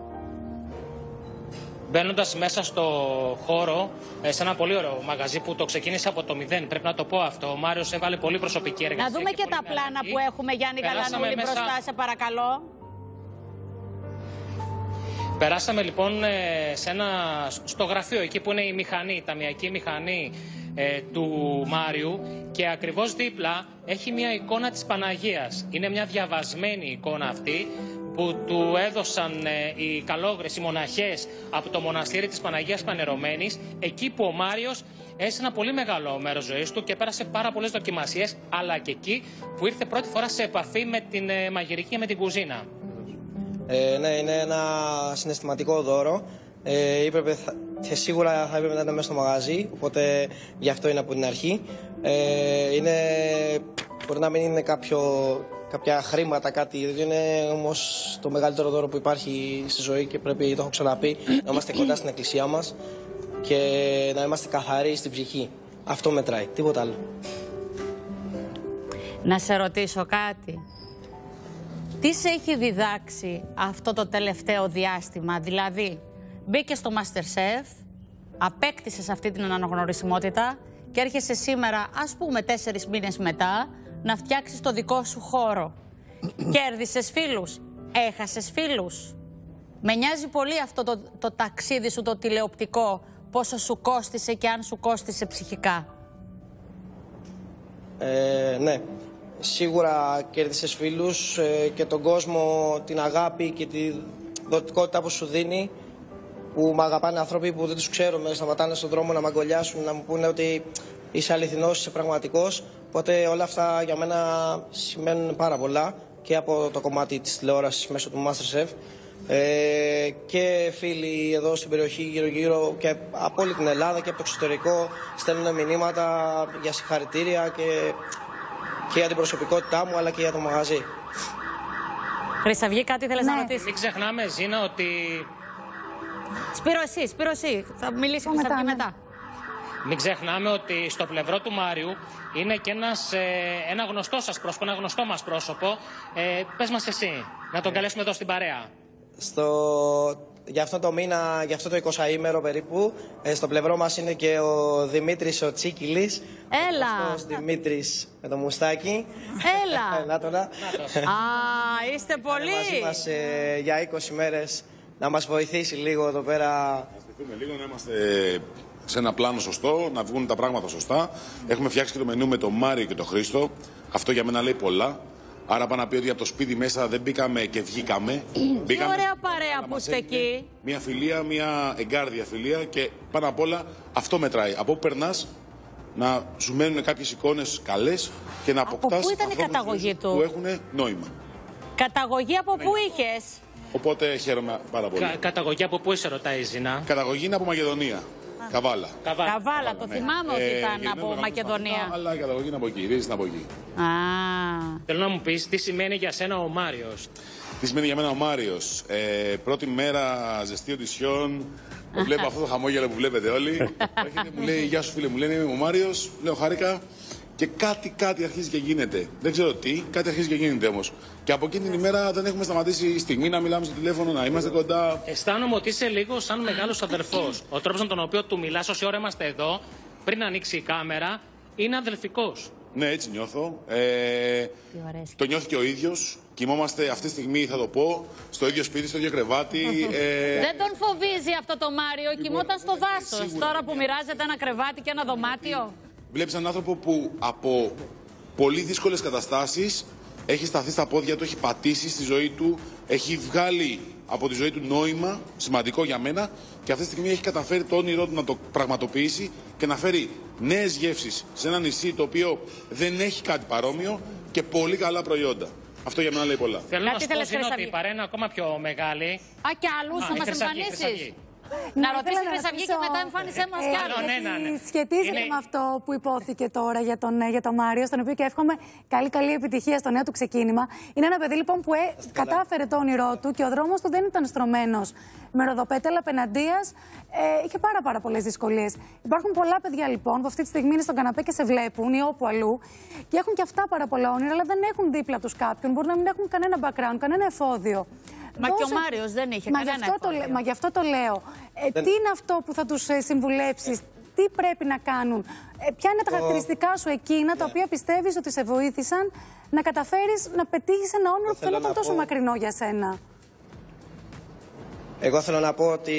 S18: Μπαίνοντας μέσα στο χώρο, σε ένα πολύ ωραίο μαγαζί που το ξεκίνησε από το 0, πρέπει να το πω αυτό. Ο Μάριος έβαλε πολύ προσωπική εργασία.
S2: Να δούμε και τα πλάνα που έχουμε, Γιάννη Γαλανούλη, μπροστά, σε παρακαλώ.
S18: Περάσαμε λοιπόν στο γραφείο, εκεί που είναι η μηχανή, η ταμιακή μηχανή του Μάριου, και ακριβώς δίπλα έχει μια εικόνα της Παναγίας. Είναι μια διαβασμένη εικόνα αυτή που του έδωσαν οι καλόγρες, οι μοναχές από το μοναστήρι της Παναγίας Πανερωμένης, εκεί που ο Μάριος έζησε ένα πολύ μεγάλο μέρος ζωής του και πέρασε πάρα πολλές δοκιμασίες, αλλά και εκεί που ήρθε πρώτη φορά σε επαφή με την μαγειρική και με την κουζίνα.
S19: Ναι, είναι ένα συναισθηματικό δώρο. Σίγουρα θα έπρεπε να ήταν μέσα στο μαγαζί, οπότε γι' αυτό είναι από την αρχή. Μπορεί να μην είναι κάποια χρήματα, κάτι, είναι όμως το μεγαλύτερο δώρο που υπάρχει στη ζωή και πρέπει, το έχω ξαναπεί, να είμαστε κοντά στην εκκλησία μας και να είμαστε καθαροί στην ψυχή. Αυτό μετράει, τίποτα άλλο.
S2: Να σε ρωτήσω κάτι. Τι σε έχει διδάξει αυτό το τελευταίο διάστημα, δηλαδή μπήκες στο MasterChef, απέκτησες αυτή την αναγνωρισιμότητα και έρχεσαι σήμερα, ας πούμε 4 μήνες μετά, να φτιάξεις το δικό σου χώρο. Κέρδισες φίλους, έχασες φίλους. Με νοιάζει πολύ αυτό το ταξίδι σου, το τηλεοπτικό, πόσο σου κόστισε και αν σου κόστισε ψυχικά.
S19: Ναι. Σίγουρα κέρδισες φίλους και τον κόσμο, την αγάπη και τη δοτικότητα που σου δίνει, που με αγαπάνε άνθρωποι που δεν τους ξέρω, με σταματάνε στον δρόμο να με αγκαλιάσουν, να μου πούνε ότι είσαι αληθινός, είσαι πραγματικός, Οπότε όλα αυτά για μένα σημαίνουν πάρα πολλά και από το κομμάτι της τηλεόρασης μέσω του MasterChef. Και φίλοι εδώ στην περιοχή γύρω-γύρω και από όλη την Ελλάδα και από το εξωτερικό στέλνουν μηνύματα για συγχαρητήρια και για την προσωπικότητά μου αλλά και για το μαγαζί.
S2: Χρυσαυγή, κάτι θέλεις να ρωτήσεις?
S18: Μην ξεχνάμε, Ζήνα, ότι...
S2: Σπύρο εσύ, θα μιλήσει Χρυσαυγή μετά.
S18: Μην ξεχνάμε ότι στο πλευρό του Μάριου είναι και ένα γνωστό σας πρόσωπο, ένα γνωστό μας πρόσωπο. Πες μας εσύ, να τον καλέσουμε εδώ στην παρέα.
S19: Για αυτό το μήνα, για αυτό το 20ήμερο περίπου, στο πλευρό μας είναι και ο Δημήτρης ο Τσίκυλης.
S2: Έλα!
S19: Ο γνωστός Δημήτρης με το μουστάκι.
S2: Έλα!
S19: Να τώρα.
S2: Α, είστε πολύ!
S19: Μαζί μας για 20 μέρες να μας βοηθήσει λίγο εδώ πέρα.
S17: Να στηθούμε λίγο, να είμαστε σε ένα πλάνο σωστό, να βγουν τα πράγματα σωστά. Έχουμε φτιάξει και το μενού με τον Μάριο και τον Χρήστο. Αυτό για μένα λέει πολλά. Άρα πάνω να πει ότι από το σπίτι μέσα δεν μπήκαμε και βγήκαμε.
S2: Τι ωραία παρέα που είστε εκεί.
S17: Μια φιλία, μια εγκάρδια φιλία και πάνω απ' όλα αυτό μετράει. Από όπου περνάς να σου μένουν κάποιες εικόνες καλές και να αποκτάς
S2: πού ήταν η καταγωγή του?
S17: Που έχουν νόημα.
S2: Καταγωγή από πού είχες?
S17: Οπότε χαίρομαι πάρα πολύ.
S18: Καταγωγή από πού σε ρωτάει η Ζήνα?
S17: Καταγωγή είναι από Μακεδονία. Καβάλα.
S2: Καβάλα, το θυμάμαι ότι ήταν από Μακεδονία.
S17: Αλλά η καταγωγή είναι από εκεί, η ρίζη είναι από εκεί.
S18: Θέλω να μου πεις τι σημαίνει για σένα ο Μάριος.
S17: Τι σημαίνει για μένα ο Μάριος? Πρώτη μέρα ζεστή οντισιόν. Βλέπω αυτό το χαμόγελο που βλέπετε όλοι. Έρχεται, μου λέει γεια σου φίλε, μου λένε είμαι ο Μάριος. Λέω χάρηκα. Και κάτι αρχίζει και γίνεται. Δεν ξέρω τι, κάτι αρχίζει και γίνεται όμως. Και από εκείνη την ημέρα δεν έχουμε σταματήσει η στιγμή να μιλάμε στο τηλέφωνο, να είμαστε κοντά.
S18: Αισθάνομαι ότι είσαι λίγο σαν μεγάλος αδερφός. Ο τρόπος με τον οποίο του μιλάς όση ώρα είμαστε εδώ, πριν ανοίξει η κάμερα, είναι αδελφικός.
S17: Ναι, έτσι νιώθω. Το νιώθει και ο ίδιος. Κοιμόμαστε αυτή τη στιγμή, θα το πω, στο ίδιο σπίτι, στο ίδιο κρεβάτι.
S2: Δεν τον φοβίζει αυτό το Μάριο, κοιμόταν στο δάσος. Τώρα που μοιράζεται ένα κρεβάτι και ένα δωμάτιο.
S17: Βλέπεις έναν άνθρωπο που από πολύ δύσκολες καταστάσεις έχει σταθεί στα πόδια του, έχει πατήσει στη ζωή του, έχει βγάλει από τη ζωή του νόημα, σημαντικό για μένα, και αυτή τη στιγμή έχει καταφέρει το όνειρό του να το πραγματοποιήσει και να φέρει νέες γεύσεις σε ένα νησί το οποίο δεν έχει κάτι παρόμοιο και πολύ καλά προϊόντα. Αυτό για μένα λέει πολλά.
S18: Θέλω να σου πω ότι η παρέα είναι ακόμα πιο μεγάλη.
S2: Α, κι άλλους θα μας εμφανίσεις. Να ρωτήσει η Χρυσαυγή και μετά εμφάνισέ μας κι άλλο.
S10: Σχετίζεται με αυτό που υπόθηκε τώρα για τον Μάριο, στον οποίο και εύχομαι καλή επιτυχία στο νέο του ξεκίνημα. Είναι ένα παιδί λοιπόν που κατάφερε το όνειρό του και ο δρόμος του δεν ήταν στρωμένος με ροδοπέταλα απέναντίας. Είχε πάρα πολλές δυσκολίες. Υπάρχουν πολλά παιδιά λοιπόν που αυτή τη στιγμή είναι στον καναπέ και σε βλέπουν ή όπου αλλού και έχουν και αυτά πάρα πολλά όνειρα, αλλά δεν έχουν δίπλα τους κάποιον. Μπορεί να μην έχουν κανένα background, κανένα εφόδιο.
S2: Μα και ο Μάριος δεν είχε κανένα εφόδιο.
S10: Μα γι' αυτό το λέω. Τι είναι αυτό που θα τους συμβουλέψεις, τι πρέπει να κάνουν, ποια είναι τα χαρακτηριστικά σου εκείνα τα οποία πιστεύεις ότι σε βοήθησαν να καταφέρεις να πετύχεις ένα όνειρο που φαίνονταν τόσο μακρινό για σένα?
S19: Εγώ θέλω να πω ότι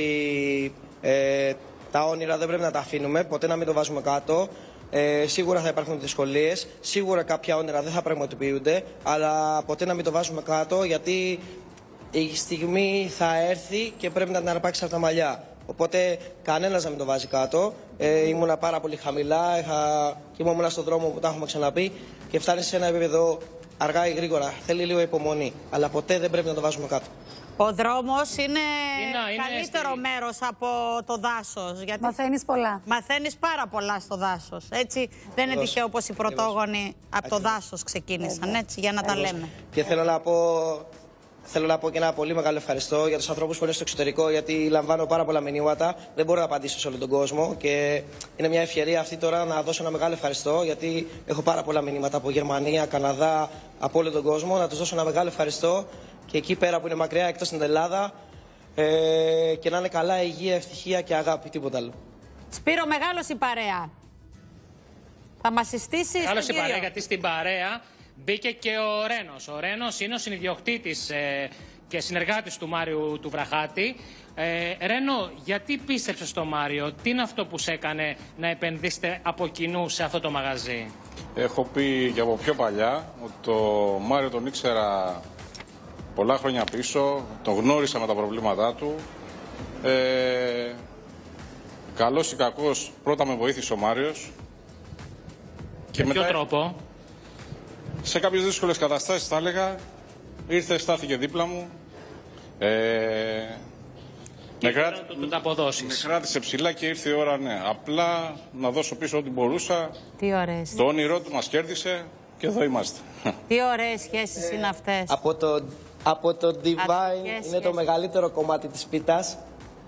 S19: τα όνειρα δεν πρέπει να τα αφήνουμε, ποτέ να μην το βάζουμε κάτω. Σίγουρα θα υπάρχουν δυσκολίες, σίγουρα κάποια όνειρα δεν θα πραγματοποιούνται, αλλά ποτέ να μην το βάζουμε κάτω, γιατί η στιγμή θα έρθει και πρέπει να την αρπάξει από τα μαλλιά. Οπότε κανένας να μην το βάζει κάτω. Ήμουνα πάρα πολύ χαμηλά, ήμουνα στον δρόμο που τα έχουμε ξαναπεί και φτάνει σε ένα επίπεδο αργά ή γρήγορα. Θέλει λίγο υπομονή, αλλά ποτέ δεν πρέπει να το βάζουμε κάτω.
S2: Ο δρόμος είναι καλύτερο μέρος από το δάσος. Γιατί
S10: μαθαίνεις πολλά.
S2: Μαθαίνεις πάρα πολλά στο δάσος. Έτσι, δεν είναι τυχαίο πως οι πρωτόγονοι από το δάσος ξεκίνησαν, έτσι, για να τα λέμε.
S19: Και θέλω να πω και ένα πολύ μεγάλο ευχαριστώ για τους ανθρώπους που είναι στο εξωτερικό, γιατί λαμβάνω πάρα πολλά μηνύματα. Δεν μπορώ να απαντήσω σε όλο τον κόσμο και είναι μια ευκαιρία αυτή τώρα να δώσω ένα μεγάλο ευχαριστώ, γιατί έχω πάρα πολλά μηνύματα από Γερμανία, Καναδά, από όλο τον κόσμο. Να τους δώσω ένα μεγάλο ευχαριστώ και εκεί πέρα που είναι μακριά, εκτός στην Ελλάδα, και να είναι καλά, υγεία, ευτυχία και αγάπη, τίποτα άλλο.
S2: Σπύρο, μεγάλος η παρέα. Θα μας συστήσεις.
S18: Μεγάλος η παρέα, γιατί στην παρέα μπήκε και ο Ρένος. Ο Ρένος είναι ο συνιδιοκτήτης και συνεργάτης του Μάριου του Βραχάτη. Ρένο, γιατί πίστεψες στο Μάριο, τι είναι αυτό που σε έκανε να επενδύσετε από κοινού σε αυτό το μαγαζί?
S17: Έχω πει και από πιο παλιά ότι το Μάριο τον ήξερα πολλά χρόνια πίσω, τον γνώρισα με τα προβλήματά του. Καλός ή κακός, πρώτα με βοήθησε ο Μάριος.
S18: Και με ποιο τρόπο?
S20: σε κάποιες δύσκολες καταστάσεις, θα έλεγα, ήρθε, στάθηκε δίπλα μου. Με κράτησε ψηλά και ήρθε η ώρα, ναι. Απλά να δώσω πίσω ό,τι μπορούσα.
S2: Τι ωραίες.
S20: Το όνειρό του μας κέρδισε και εδώ είμαστε.
S2: Τι ωραίες σχέσεις είναι αυτές.
S19: Από το Divine είναι το μεγαλύτερο κομμάτι της πίτας.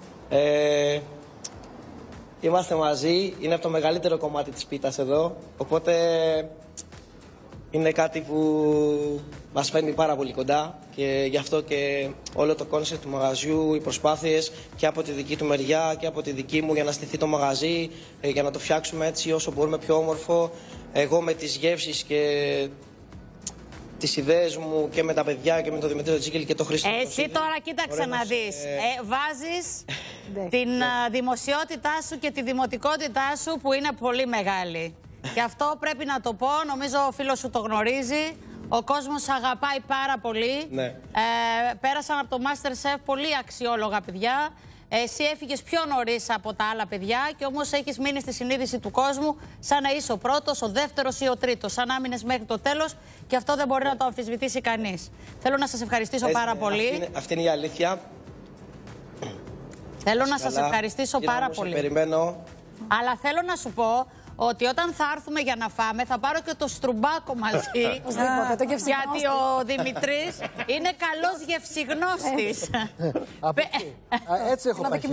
S19: Είμαστε μαζί, είναι από το μεγαλύτερο κομμάτι της πίτας εδώ. Οπότε είναι κάτι που μας φέρνει πάρα πολύ κοντά και γι' αυτό και όλο το κόνσεπτ του μαγαζιού, οι προσπάθειες και από τη δική του μεριά και από τη δική μου για να στηθεί το μαγαζί, για να το φτιάξουμε έτσι όσο μπορούμε πιο όμορφο. Εγώ με τις γεύσεις και τις ιδέες μου και με τα παιδιά και με τον Δημήτρη Τζίκελ και τον Χρήστο.
S2: Εσύ τώρα κοίταξε να δεις. Βάζεις την δημοσιότητά σου και τη δημοτικότητά σου που είναι πολύ μεγάλη. Και αυτό πρέπει να το πω, νομίζω ο φίλος σου το γνωρίζει. Ο κόσμος αγαπάει πάρα πολύ.
S19: Ναι.
S2: Πέρασαν από το MasterChef πολύ αξιόλογα παιδιά. Εσύ έφυγες πιο νωρίς από τα άλλα παιδιά και όμως έχεις μείνει στη συνείδηση του κόσμου σαν να είσαι ο πρώτος, ο δεύτερος ή ο τρίτος. Σαν να μείνες μέχρι το τέλος και αυτό δεν μπορεί να το αμφισβητήσει κανείς. Θέλω να σας ευχαριστήσω πάρα πολύ.
S19: Αυτή είναι η αλήθεια.
S2: Θέλω να σας ευχαριστήσω πάρα πολύ.
S19: Περιμένω.
S2: Αλλά θέλω να σου πω ότι όταν θα έρθουμε για να φάμε θα πάρω και το στρουμπάκο μαζί. Γιατί ο Δημητρής είναι καλός γευσιγνώστης.
S21: Έτσι έχω πάει.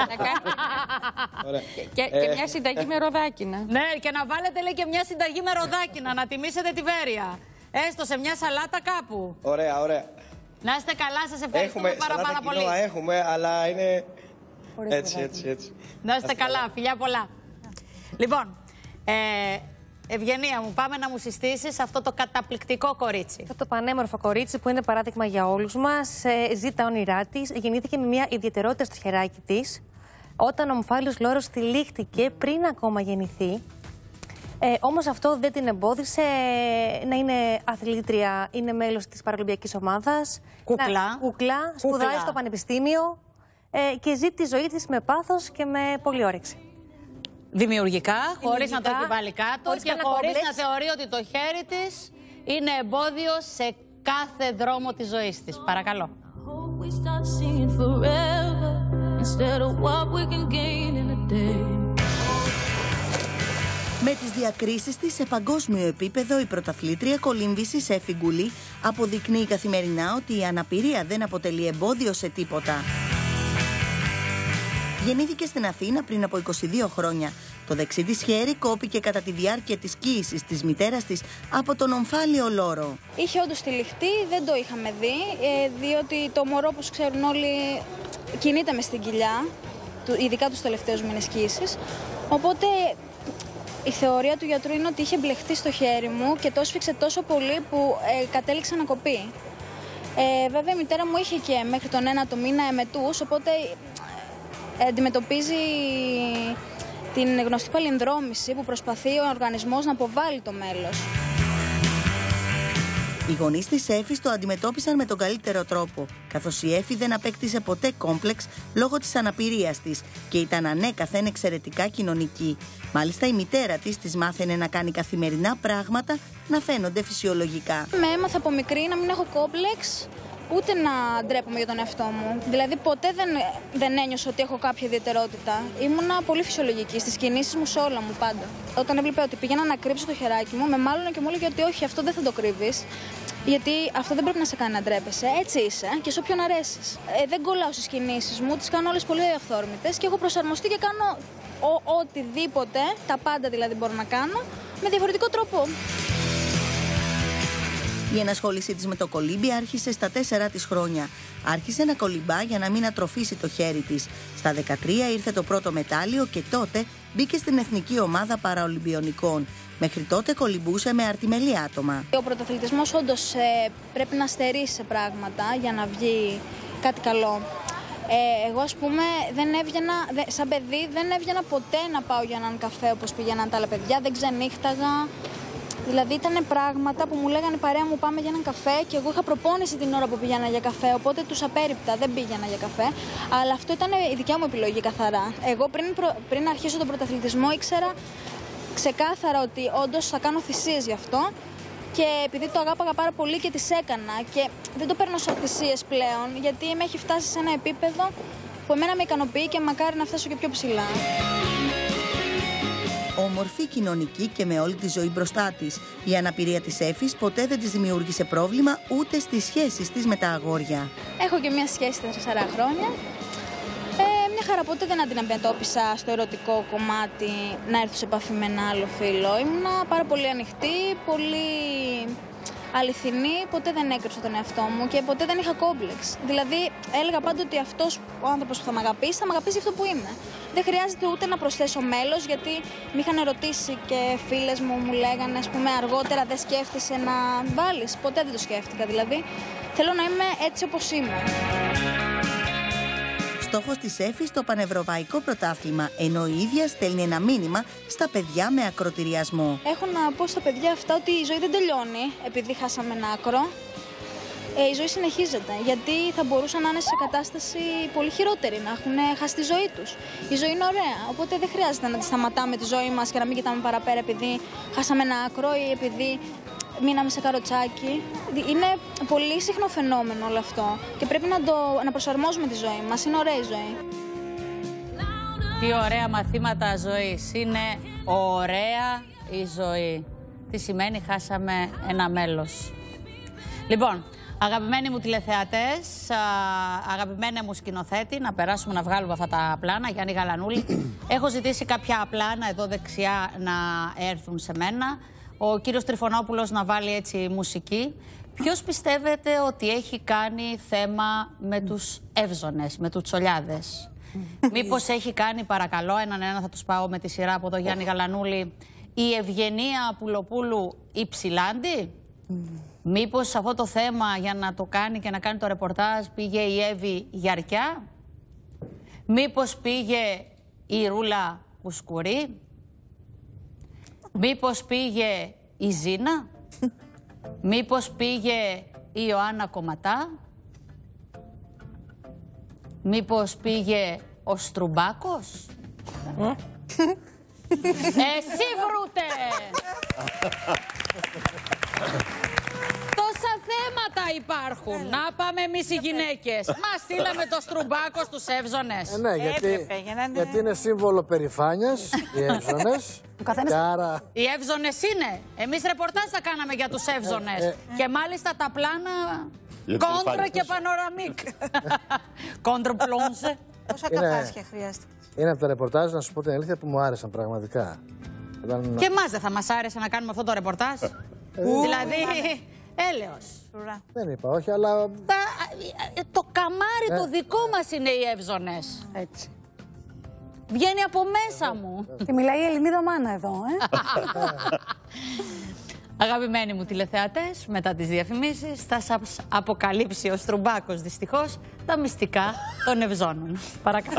S8: Και μια συνταγή με ροδάκινα.
S2: Ναι, και να βάλετε λέει και μια συνταγή με ροδάκινα, να τιμήσετε τη Βέρεια. Έστω σε μια σαλάτα κάπου.
S19: Ωραία, ωραία.
S2: Να είστε καλά, σας ευχαριστούμε πάρα πολύ.
S19: Έχουμε, αλλά είναι έτσι.
S2: Να είστε καλά, φιλιά πολλά. Λοιπόν, Ευγενία μου, πάμε να μου συστήσεις αυτό το καταπληκτικό κορίτσι.
S22: Αυτό το πανέμορφο κορίτσι που είναι παράδειγμα για όλους μας, ζει τα όνειρά της, γεννήθηκε με μια ιδιαιτερότητα στο χεράκι της. Όταν ο ομφάλιος λόρος τυλίχτηκε πριν ακόμα γεννηθεί, όμως αυτό δεν την εμπόδισε να είναι αθλήτρια, είναι μέλος της παραολυμπιακής ομάδας. Κούκλα, σπουδάζει στο πανεπιστήμιο και ζει τη ζωή της με πάθος και με πολύ όρεξη.
S2: Δημιουργικά, χωρίς να το έχει βάλει κάτω και χωρίς να θεωρεί ότι το χέρι της είναι εμπόδιο σε κάθε δρόμο της ζωής της. Παρακαλώ.
S1: Με τις διακρίσεις της σε παγκόσμιο επίπεδο, η πρωταθλήτρια κολύμβησης Εφη Γκουλή αποδεικνύει καθημερινά ότι η αναπηρία δεν αποτελεί εμπόδιο σε τίποτα. Γεννήθηκε στην Αθήνα πριν από 22 χρόνια. Το δεξί της χέρι κόπηκε κατά τη διάρκεια της κύησης της μητέρας της από τον ομφάλιο λόρο.
S23: Είχε όντως τυλιχτεί, δεν το είχαμε δει, διότι το μωρό, όπως ξέρουν όλοι, κινείται μες στην κοιλιά, ειδικά τους τελευταίους μήνες κύησης. Οπότε η θεωρία του γιατρού είναι ότι είχε μπλεχτεί στο χέρι μου και το έσφιξε τόσο πολύ που κατέληξε να κοπεί. Βέβαια η μητέρα μου είχε και μέχρι τον 1ο μήνα εμετούς, οπότε αντιμετωπίζει την γνωστή παλινδρόμηση που προσπαθεί ο οργανισμός να αποβάλει το μέλος.
S1: Οι γονείς της Εφης το αντιμετώπισαν με τον καλύτερο τρόπο, καθώς η Εφη δεν απέκτησε ποτέ κόμπλεξ λόγω της αναπηρίας της και ήταν ανέκαθεν εξαιρετικά κοινωνική. Μάλιστα η μητέρα της μάθαινε να κάνει καθημερινά πράγματα να φαίνονται φυσιολογικά.
S23: Με έμαθα από μικρή να μην έχω κόμπλεξ, ούτε να ντρέπομαι για τον εαυτό μου. Δηλαδή ποτέ δεν ένιωσα ότι έχω κάποια ιδιαιτερότητα. Ήμουνα πολύ φυσιολογική στις κινήσεις μου, σε όλα μου πάντα. Όταν έβλεπα ότι πήγαινα να κρύψω το χεράκι μου, με μάλλον και μου έλεγε ότι όχι, αυτό δεν θα το κρύβεις. Γιατί αυτό δεν πρέπει να σε κάνει να ντρέπεσαι. Έτσι είσαι και σε όποιον αρέσεις. Δεν κολλάω στις κινήσεις μου, τις κάνω όλες πολύ αυθόρμητες και έχω προσαρμοστεί και κάνω οτιδήποτε, τα πάντα δηλαδή μπορώ να κάνω, με διαφορετικό τρόπο.
S1: Η ενασχόλησή της με το κολύμπι άρχισε στα 4 της χρόνια. Άρχισε να κολυμπά για να μην ατροφήσει το χέρι της. Στα 13 ήρθε το πρώτο μετάλλιο και τότε μπήκε στην εθνική ομάδα παραολυμπιονικών. Μέχρι τότε κολυμπούσε με αρτιμελή άτομα.
S23: Ο πρωταθλητισμός όντως πρέπει να στερήσει σε πράγματα για να βγει κάτι καλό. Εγώ, ας πούμε, σαν παιδί δεν έβγαινα ποτέ να πάω για έναν καφέ όπως πήγαιναν τα άλλα παιδιά, δεν ξενύχταγα. Δηλαδή ήταν πράγματα που μου λέγανε παρέα μου πάμε για έναν καφέ και εγώ είχα προπόνηση την ώρα που πήγαινα για καφέ, οπότε τους απέρριπτα, δεν πήγαινα για καφέ. Αλλά αυτό ήταν η δικιά μου επιλογή καθαρά. Εγώ πριν αρχίσω τον πρωταθλητισμό ήξερα ξεκάθαρα ότι όντως θα κάνω θυσίες γι' αυτό Και επειδή το αγάπαγα πάρα πολύ και τις έκανα και δεν το παίρνω σαν θυσίες πλέον, γιατί με έχει φτάσει σε ένα επίπεδο που εμένα με ικανοποιεί και μακάρι να φτάσω και πιο ψηλά.
S1: Όμορφη, κοινωνική και με όλη τη ζωή μπροστά της, η αναπηρία της Έφης ποτέ δεν της δημιούργησε πρόβλημα ούτε στις σχέσεις της με τα αγόρια.
S23: Έχω και μια σχέση 4 χρόνια. Μια χαρά, ποτέ δεν την αντιμετώπισα στο ερωτικό κομμάτι να έρθω σε επαφή με ένα άλλο φίλο. Ήμουνα πάρα πολύ ανοιχτή, πολύ αληθινή, ποτέ δεν έκρυψα τον εαυτό μου και ποτέ δεν είχα κόμπλεξ. Δηλαδή, έλεγα πάντα ότι αυτός ο άνθρωπος που θα με αγαπήσει αυτό που είμαι. Δεν χρειάζεται ούτε να προσθέσω μέλος, γιατί με είχαν ερωτήσει και φίλες μου λέγανε, ας πούμε, αργότερα δεν σκέφτεσαι να βάλεις. Ποτέ δεν το σκέφτηκα, δηλαδή. Θέλω να είμαι έτσι όπως είμαι.
S1: Στόχος της Έφης το πανευρωπαϊκό πρωτάθλημα, ενώ η ίδια στέλνει ένα μήνυμα στα παιδιά με ακροτηριασμό.
S23: Έχω να πω στα παιδιά αυτά ότι η ζωή δεν τελειώνει επειδή χάσαμε ένα άκρο. Η ζωή συνεχίζεται, γιατί θα μπορούσαν να είναι σε κατάσταση πολύ χειρότερη, να έχουν χάσει τη ζωή τους. Η ζωή είναι ωραία, οπότε δεν χρειάζεται να τη σταματάμε τη ζωή μας και να μην κοιτάμε παραπέρα επειδή χάσαμε ένα άκρο ή επειδή μείναμε σε καροτσάκι. Είναι πολύ συχνό φαινόμενο όλο αυτό και πρέπει να προσαρμόζουμε τη ζωή μας. Είναι ωραία η ζωή.
S2: Τι ωραία μαθήματα ζωής. Είναι ωραία η ζωή. Τι σημαίνει χάσαμε ένα μέλος. Λοιπόν, αγαπημένοι μου τηλεθεατές, αγαπημένοι μου σκηνοθέτη, να περάσουμε να βγάλουμε αυτά τα πλάνα. Γιάννη Γαλανούλη, έχω ζητήσει κάποια πλάνα εδώ δεξιά να έρθουν σε μένα. Ο κύριος Τριφωνόπουλος να βάλει έτσι μουσική. Ποιος πιστεύετε ότι έχει κάνει θέμα με τους εύζωνες, με τους τσολιάδες? Μήπως έχει κάνει, παρακαλώ, έναν θα τους πάω με τη σειρά από το Γιάννη Γαλανούλη, η Ευγενία Πουλοπούλου Υψηλάντη? Μήπως σε αυτό το θέμα για να το κάνει και να κάνει το ρεπορτάζ πήγε η Εύη Γιαρκιά? Μήπως πήγε η Ρούλα Κουσκουρή? Μήπως πήγε η Ζήνα? Μήπως πήγε η Ιωάννα Κομματά? Μήπως πήγε ο Στρουμπάκος? Εσύ βρούτε! Τόσα θέματα υπάρχουν. Να πάμε εμείς οι γυναίκες. Μας στείλαμε το Στρουμπάκο στους εύζωνες.
S21: Ναι, γιατί είναι σύμβολο περηφάνειας οι εύζωνες.
S2: Άρα... Οι εύζωνες είναι. Εμείς ρεπορτάζ θα κάναμε για τους εύζωνες. Και μάλιστα τα πλάνα κόντρα και πανοραμίκ. Κόντρα πλόνσε.
S10: Πόσα καφάσια χρειάστηκε?
S21: Είναι από τα ρεπορτάζ, να σου πω την αλήθεια, που μου άρεσαν πραγματικά.
S2: Και εμάς δεν θα μας άρεσε να κάνουμε αυτό το ρεπορτάζ? Δηλαδή, έλεος.
S21: Δεν είπα όχι, αλλά...
S2: Το καμάρι το δικό μας είναι οι εύζωνες.
S10: Έτσι.
S2: Βγαίνει από μέσα μου.
S10: Και μιλάει η Ελληνίδα μάνα εδώ,
S2: Αγαπημένοι μου τηλεθεατές, μετά τις διαφημίσεις θα σας αποκαλύψει ο Στρουμπάκος δυστυχώς τα μυστικά των ευζώνων. Παρακαλώ.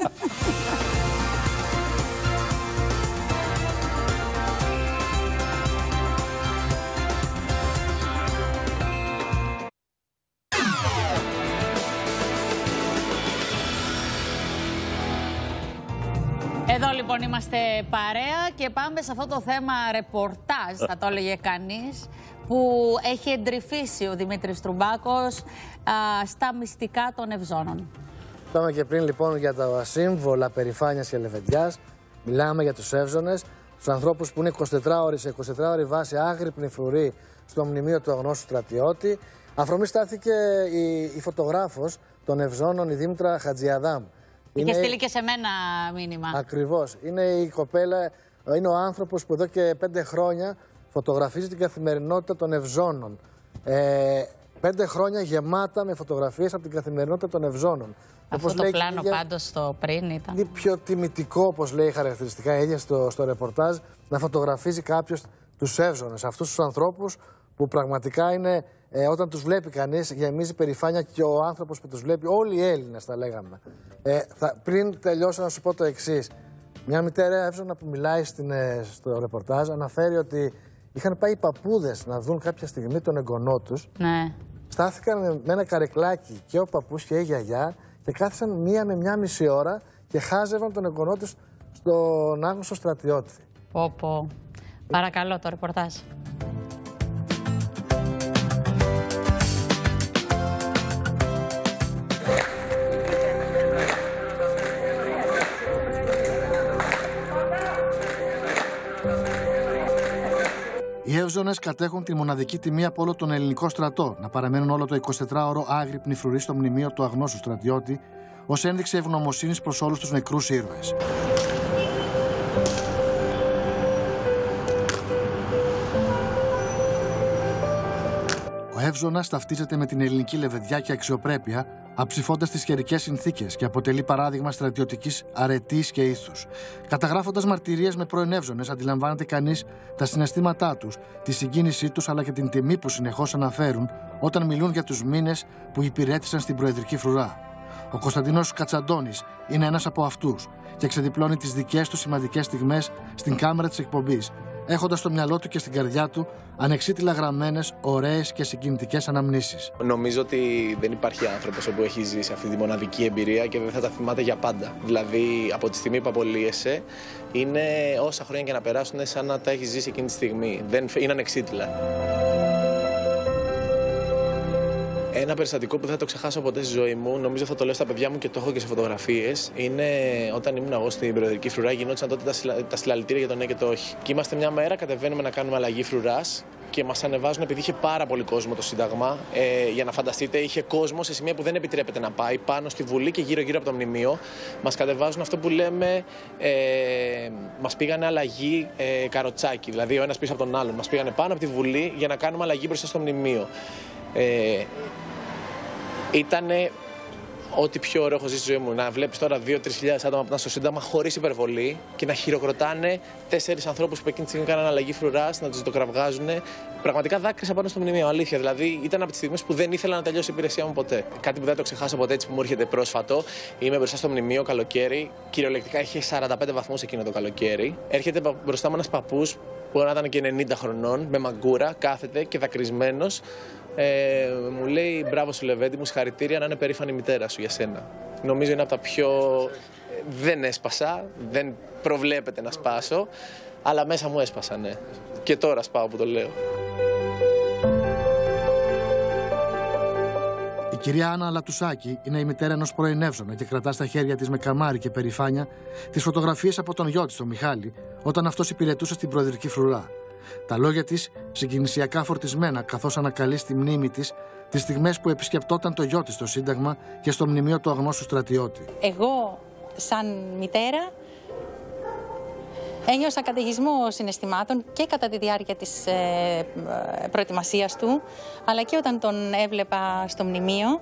S2: Εδώ λοιπόν είμαστε παρέα και πάμε σε αυτό το θέμα ρεπορτάζ, θα το έλεγε κανείς, που έχει εντρυφήσει ο Δημήτρης Στρουμπάκος στα μυστικά των ευζώνων.
S21: Είπαμε και πριν λοιπόν για τα σύμβολα περηφάνειας και λεβεντιάς. Μιλάμε για τους εύζωνες, τους ανθρώπους που είναι 24 ώρες σε 24 ώρες βάση άγρυπνοι φρουροί στο μνημείο του αγνώστου στρατιώτη. Αφορμή στάθηκε η φωτογράφος των ευζώνων, η Δήμητρα Χατζιαδάμ.
S2: Είχε στείλει και σε μένα μήνυμα.
S21: Ακριβώς. Είναι η κοπέλα, είναι ο άνθρωπος που εδώ και 5 χρόνια φωτογραφίζει την καθημερινότητα των ευζώνων. 5 χρόνια γεμάτα με φωτογραφίες από την καθημερινότητα των ευζώνων.
S2: Αυτό όπως το πλάνο πάντως το πριν ήταν.
S21: Είναι πιο τιμητικό, όπως λέει χαρακτηριστικά η ίδια στο ρεπορτάζ, να φωτογραφίζει κάποιος τους εύζωνες. Αυτούς τους ανθρώπους που πραγματικά είναι, όταν τους βλέπει κανείς, γεμίζει περηφάνεια και ο άνθρωπος που τους βλέπει, όλοι οι Έλληνες θα λέγαμε. Πριν τελειώσω να σου πω το εξής. Μια μητέρα εύζωνα που μιλάει στο ρεπορτάζ αναφέρει ότι είχαν πάει οι παππούδες να δουν κάποια στιγμή τον εγγονό τους.
S2: Ναι.
S21: Στάθηκαν με ένα καρεκλάκι και ο παππούς και η γιαγιά και κάθισαν 1 με 1,5 ώρα και χάζευαν τον εγγονό τους στον άγνωστο στρατιώτη.
S2: Πω. Παρακαλώ το ρεπορτάζ.
S21: Εύζωνες κατέχουν τη μοναδική τιμή από όλο τον ελληνικό στρατό να παραμένουν όλο το 24ωρο άγρυπνοι φρουροί στο μνημείο του αγνώστου στρατιώτη, ως ένδειξη ευγνωμοσύνης προς όλους τους νεκρούς ήρωες. Ο Εύζωνας ταυτίζεται με την ελληνική λεβεδιά και αξιοπρέπεια, αψηφώντας τις καιρικές συνθήκες και αποτελεί παράδειγμα στρατιωτικής αρετής και ήθους. Καταγράφοντας μαρτυρίες με πρώην Εύζωνες, αντιλαμβάνεται κανείς τα συναισθήματά τους, τη συγκίνησή τους αλλά και την τιμή που συνεχώς αναφέρουν όταν μιλούν για τους μήνες που υπηρέτησαν στην προεδρική φρουρά. Ο Κωνσταντίνος Κατσαντώνης είναι ένας από αυτούς και ξεδιπλώνει τις δικές του σημαντικές στιγμές στην κάμερα της εκπομπής, έχοντας στο μυαλό του και στην καρδιά του ανεξίτηλα γραμμένες, ωραίες και συγκινητικές αναμνήσεις.
S6: Νομίζω ότι δεν υπάρχει άνθρωπος που έχει ζήσει αυτή τη μοναδική εμπειρία και δεν θα τα θυμάται για πάντα. Δηλαδή, από τη στιγμή που απολύεσαι, είναι όσα χρόνια και να περάσουν σαν να τα έχει ζήσει εκείνη τη στιγμή. Είναι ανεξίτηλα. Ένα περιστατικό που δεν θα το ξεχάσω ποτέ στη ζωή μου, νομίζω θα το λέω στα παιδιά μου και το έχω και σε φωτογραφίες, είναι όταν ήμουν εγώ στην προεδρική φρουρά, γινόντουσαν τότε τα συλλαλητήρια για το ναι και το όχι. Και είμαστε μια μέρα, κατεβαίνουμε να κάνουμε αλλαγή φρουράς και μας ανεβάζουν επειδή είχε πάρα πολύ κόσμο το Σύνταγμα. Για να φανταστείτε, είχε κόσμο σε σημεία που δεν επιτρέπεται να πάει, πάνω στη Βουλή και γύρω-γύρω από το μνημείο. Μας κατεβάζουν αυτό που λέμε, μας πήγανε αλλαγή καροτσάκι, δηλαδή ο ένας πίσω από τον άλλον. Μας πήγανε πάνω από τη Βουλή για να κάνουμε αλλαγή μπροστά στο μνημείο. Ήτανε ό,τι πιο ωραίο έχω ζήσει στη ζωή μου. Να βλέπεις τώρα 2-3 άτομα που ήταν στο Σύνταγμα χωρίς υπερβολή και να χειροκροτάνε 4 ανθρώπους που εκείνη τη στιγμή κάνανε αλλαγή φρουράς, να τους το κραυγάζουν. Πραγματικά δάκρυσα πάνω στο μνημείο, αλήθεια. Δηλαδή ήταν από τις στιγμές που δεν ήθελα να τελειώσει η υπηρεσία μου ποτέ. Κάτι που δεν το ξεχάσω ποτέ, έτσι που μου έρχεται πρόσφατο. Είμαι μπροστά στο μνημείο καλοκαίρι. Κυριολεκτικά είχε 45 βαθμούς εκείνο το καλοκαίρι. Έρχεται μπροστά μου ένας παππούς που να ήταν και 90 χρονών, με μαγκούρα, κάθεται και δακρυσμένος. Μου λέει μπράβο σου Λεβέντη μου, συγχαρητήρια, να είναι περήφανη η μητέρα σου για σένα. Νομίζω είναι από τα πιο... Δεν έσπασα, δεν προβλέπεται να σπάσω, αλλά μέσα μου έσπασα, ναι. Και τώρα σπάω που το λέω.
S21: Η κυρία Άννα Λατουσάκη είναι η μητέρα ενός πρώην Εύζωνα και κρατά στα χέρια της με καμάρι και περηφάνεια τις φωτογραφίες από τον γιο της, τον Μιχάλη, όταν αυτός υπηρετούσε στην προεδρική φρουρά. Τα λόγια της συγκινησιακά φορτισμένα, καθώς ανακαλεί στη μνήμη της τις στιγμές που επισκεπτόταν το γιο της στο Σύνταγμα και στο μνημείο του αγνώστου στρατιώτη.
S9: Εγώ, σαν μητέρα, ένιωσα καταιγισμό συναισθημάτων και κατά τη διάρκεια της προετοιμασίας του, αλλά και όταν τον έβλεπα στο μνημείο.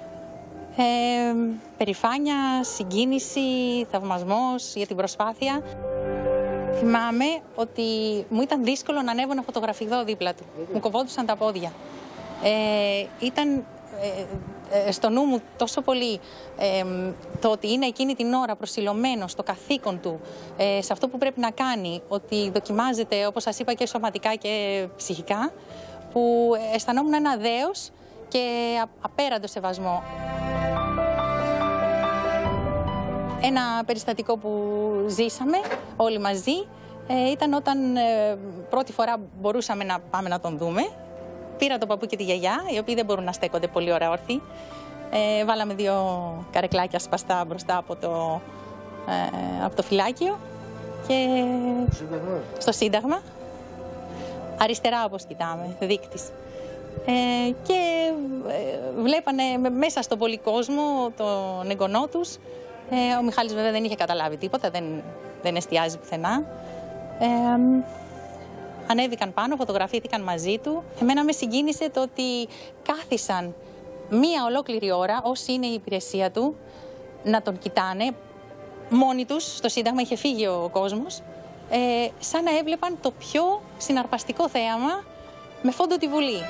S9: Περηφάνεια, συγκίνηση, θαυμασμός για την προσπάθεια. Θυμάμαι ότι μου ήταν δύσκολο να ανέβω να φωτογραφηθώ δίπλα του. Μου κοβόντουσαν τα πόδια. Ήταν στο νου μου τόσο πολύ το ότι είναι εκείνη την ώρα προσιλωμένο στο καθήκον του, σε αυτό που πρέπει να κάνει, ότι δοκιμάζεται, όπως σας είπα, και σωματικά και ψυχικά, που αισθανόμουν ένα δέος και απέραντο σεβασμό. Ένα περιστατικό που ζήσαμε όλοι μαζί ήταν όταν πρώτη φορά μπορούσαμε να πάμε να τον δούμε. Πήρα τον παππού και τη γιαγιά, οι οποίοι δεν μπορούν να στέκονται πολύ ώρα όρθιοι. Βάλαμε 2 καρεκλάκια σπαστά μπροστά από το φυλάκιο και στο Σύνταγμα. Αριστερά όπως κοιτάμε, δείκτης. Και βλέπανε μέσα στον πολύ κόσμο τον εγγονό τους. Ο Μιχάλης βέβαια δεν είχε καταλάβει τίποτα, δεν εστιάζει πουθενά. Ανέβηκαν πάνω, φωτογραφήθηκαν μαζί του. Εμένα με συγκίνησε το ότι κάθισαν μία ολόκληρη ώρα, όσοι είναι η υπηρεσία του, να τον κοιτάνε. Μόνοι τους, στο Σύνταγμα είχε φύγει ο κόσμος, σαν να έβλεπαν το πιο συναρπαστικό θέαμα με φόντο τη Βουλή.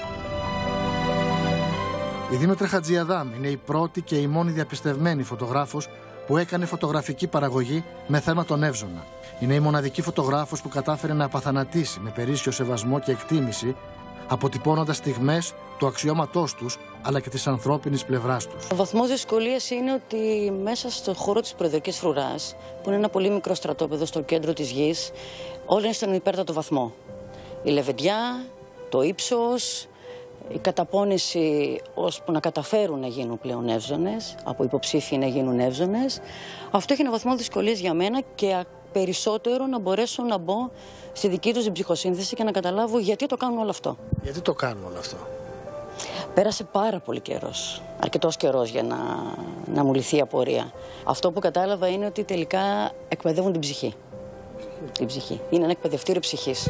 S21: Η Δήμητρα Χατζιαδάμ είναι η πρώτη και η μόνη διαπιστευμένη φωτογράφος που έκανε φωτογραφική παραγωγή με θέμα τον Εύζωνα. Είναι η μοναδική φωτογράφος που κατάφερε να απαθανατήσει με περίσσιο σεβασμό και εκτίμηση, αποτυπώνοντας στιγμές του αξιώματός τους αλλά και της ανθρώπινης πλευράς τους.
S12: Ο βαθμός δυσκολίας είναι ότι μέσα στον χώρο της προεδρικής φρουράς, που είναι ένα πολύ μικρό στρατόπεδο στο κέντρο της γης, όλα είναι στον υπέρτατο βαθμό. Η λεβεντιά, το ύψος, η καταπώνηση ώσπου να καταφέρουν να γίνουν πλέον Εύζωνες, από υποψήφιοι να γίνουν Εύζωνες. Αυτό έχει ένα βαθμό δυσκολίας για μένα και περισσότερο να μπορέσω να μπω στη δική τους ψυχοσύνθεση και να καταλάβω γιατί το κάνουν όλο αυτό.
S21: Γιατί το κάνουν όλο αυτό?
S12: Πέρασε πάρα πολύ καιρός, αρκετός καιρός για να μου λυθεί η απορία. Αυτό που κατάλαβα είναι ότι τελικά εκπαιδεύουν την ψυχή. Την ψυχή. Είναι ένα εκπαιδευτήριο ψυχής.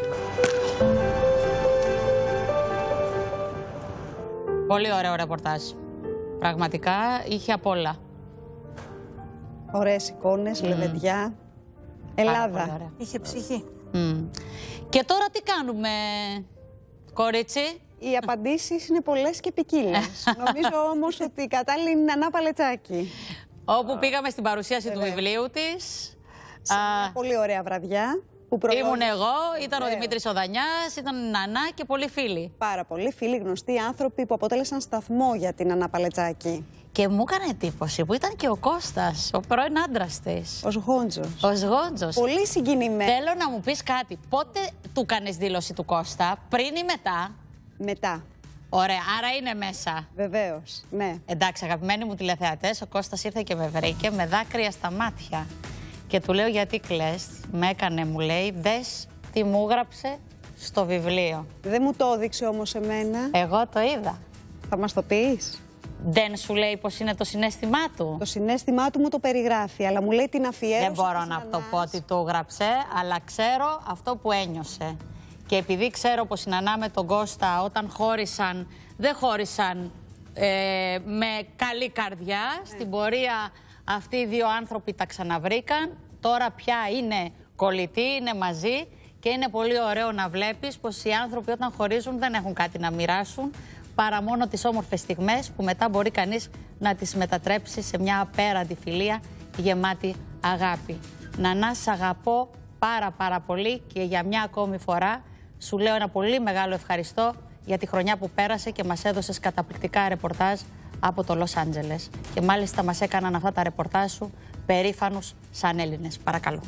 S2: Πολύ ωραίο ρεπορτάζ. Πραγματικά είχε απ' όλα.
S7: Ωραίες εικόνες, λεβεντιά. Ελλάδα.
S10: Είχε ψυχή.
S2: Και τώρα τι κάνουμε, κορίτσι?
S7: Οι απαντήσεις είναι πολλές και ποικίλες. Νομίζω όμως ότι η κατάλληλη είναι η Νανά Παλετσάκη.
S2: Όπου πήγαμε στην παρουσίαση του βιβλίου της.
S7: Σε μια πολύ ωραία βραδιά.
S2: Ήμουν εγώ, ήταν ο Δημήτρης ο Δανιάς, ήταν η Νανά και πολλοί φίλοι.
S7: Πάρα πολλοί φίλοι, γνωστοί άνθρωποι που αποτέλεσαν σταθμό για την Νανά Παλετσάκη.
S2: Και μου έκανε εντύπωση που ήταν και ο Κώστας, ο πρώην άντρας της.
S7: Ο Σγόντζος.
S2: Ο Σγόντζος.
S7: Πολύ συγκινημένο.
S2: Θέλω να μου πεις κάτι. Πότε του κάνεις δήλωση του Κώστα, πριν ή μετά?
S7: Μετά.
S2: Ωραία, άρα είναι μέσα.
S7: Βεβαίως, ναι.
S2: Εντάξει, αγαπημένοι μου τηλεθεατές, ο Κώστας ήρθε και με βρήκε με δάκρυα στα μάτια. Και του λέω, γιατί κλαις? Με έκανε, μου λέει, δες τι μου έγραψε στο βιβλίο.
S7: Δεν μου το έδειξε όμως εμένα.
S2: Εγώ το είδα.
S7: Θα μας το πεις?
S2: Δεν σου λέει πως είναι το συναίσθημά του?
S7: Το συναίσθημά του μου το περιγράφει, αλλά μου λέει την αφιέρωση.
S2: Δεν μπορώ να το πω ότι το έγραψε, αλλά ξέρω αυτό που ένιωσε. Και επειδή ξέρω πως η Νανά με τον Κώστα όταν χώρισαν, δεν χώρισαν με καλή καρδιά. Στην πορεία αυτοί οι δύο άνθρωποι τα ξαναβρήκαν. Τώρα πια είναι κολλητοί, είναι μαζί και είναι πολύ ωραίο να βλέπεις πως οι άνθρωποι όταν χωρίζουν δεν έχουν κάτι να μοιράσουν παρά μόνο τις όμορφες στιγμές που μετά μπορεί κανείς να τις μετατρέψει σε μια απέραντη φιλία γεμάτη αγάπη. Νανά, σ' αγαπώ πάρα πολύ και για μια ακόμη φορά σου λέω ένα πολύ μεγάλο ευχαριστώ για τη χρονιά που πέρασε και μας έδωσες καταπληκτικά ρεπορτάζ από το Λος Άντζελες. Και μάλιστα μας έκαναν αυτά τα ρεπορτάζ σου περήφανους σαν Έλληνες. Παρακαλώ.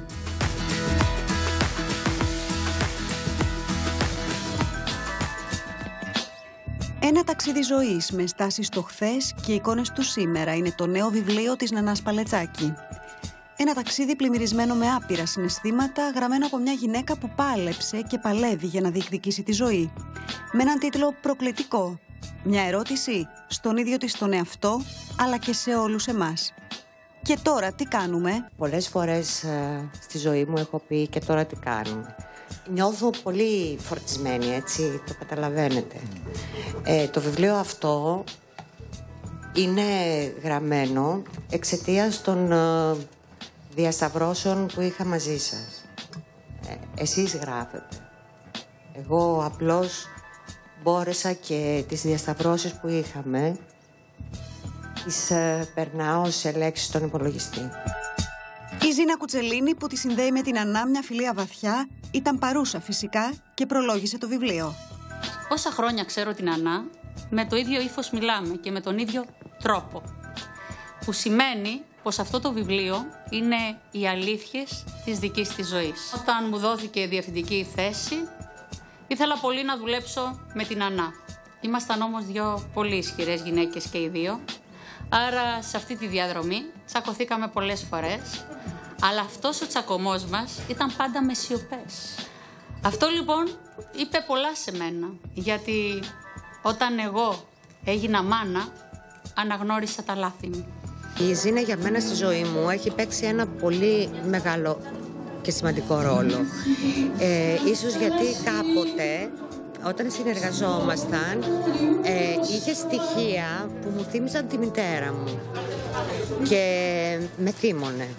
S14: Ένα ταξίδι ζωής με στάσεις στο χθες και εικόνες του σήμερα είναι το νέο βιβλίο της Νανάς Παλετσάκη. Ένα ταξίδι πλημμυρισμένο με άπειρα συναισθήματα, γραμμένο από μια γυναίκα που πάλεψε και παλεύει για να διεκδικήσει τη ζωή. Με έναν τίτλο προκλητικό. Μια ερώτηση στον ίδιο της τον εαυτό, αλλά και σε όλους εμάς. Και τώρα τι κάνουμε?
S15: Πολλές φορές στη ζωή μου έχω πει και τώρα τι κάνουμε. Νιώθω πολύ φορτισμένη, έτσι, το καταλαβαίνετε. Το βιβλίο αυτό είναι γραμμένο εξαιτίας των διασταυρώσεων που είχα μαζί σας. Εσείς γράφετε. Εγώ απλώς μπόρεσα και τις διασταυρώσεις που είχαμε τις περνάω σε λέξεις στον υπολογιστή.
S14: Η Ζήνα Κουτσελίνη, που τη συνδέει με την Νανά μια φιλία βαθιά, ήταν παρούσα φυσικά και προλόγησε το βιβλίο.
S24: Όσα χρόνια ξέρω την Νανά, με το ίδιο ύφος μιλάμε και με τον ίδιο τρόπο. Που σημαίνει πως αυτό το βιβλίο είναι οι αλήθειες της δικής της ζωής. Όταν μου δόθηκε η διευθυντική θέση, ήθελα πολύ να δουλέψω με την Νανά. Ήμασταν όμως δύο πολύ ισχυρές γυναίκες και οι δύο. Άρα σε αυτή τη διαδρομή τσακωθήκαμε πολλές φορές, αλλά αυτός ο τσακωμός μας ήταν πάντα με σιωπές. Αυτό λοιπόν είπε πολλά σε μένα, γιατί όταν εγώ έγινα μάνα, αναγνώρισα τα λάθη μου.
S15: Η Ζήνα για μένα στη ζωή μου έχει παίξει ένα πολύ μεγάλο και σημαντικό ρόλο. Ίσως γιατί κάποτε, όταν συνεργαζόμασταν, είχε στοιχεία που μου θύμισαν τη μητέρα μου και με θύμωνε.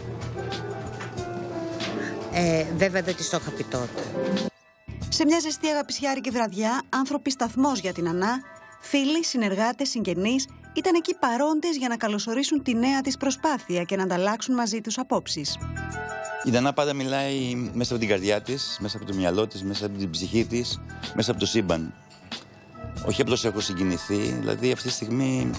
S15: Βέβαια δεν της το είχα πει τότε.
S14: Σε μια ζεστή αγαπησιάρικη βραδιά, άνθρωποι σταθμός για την Νανά, φίλοι, συνεργάτες, συγγενείς, ήταν εκεί παρόντες για να καλωσορίσουν τη νέα της προσπάθεια και να ανταλλάξουν μαζί τους απόψεις.
S25: Η Νανά πάντα μιλάει μέσα από την καρδιά της, μέσα από το μυαλό της, μέσα από την ψυχή της, μέσα από το σύμπαν. Όχι απλώς έχω συγκινηθεί, δηλαδή αυτή τη στιγμή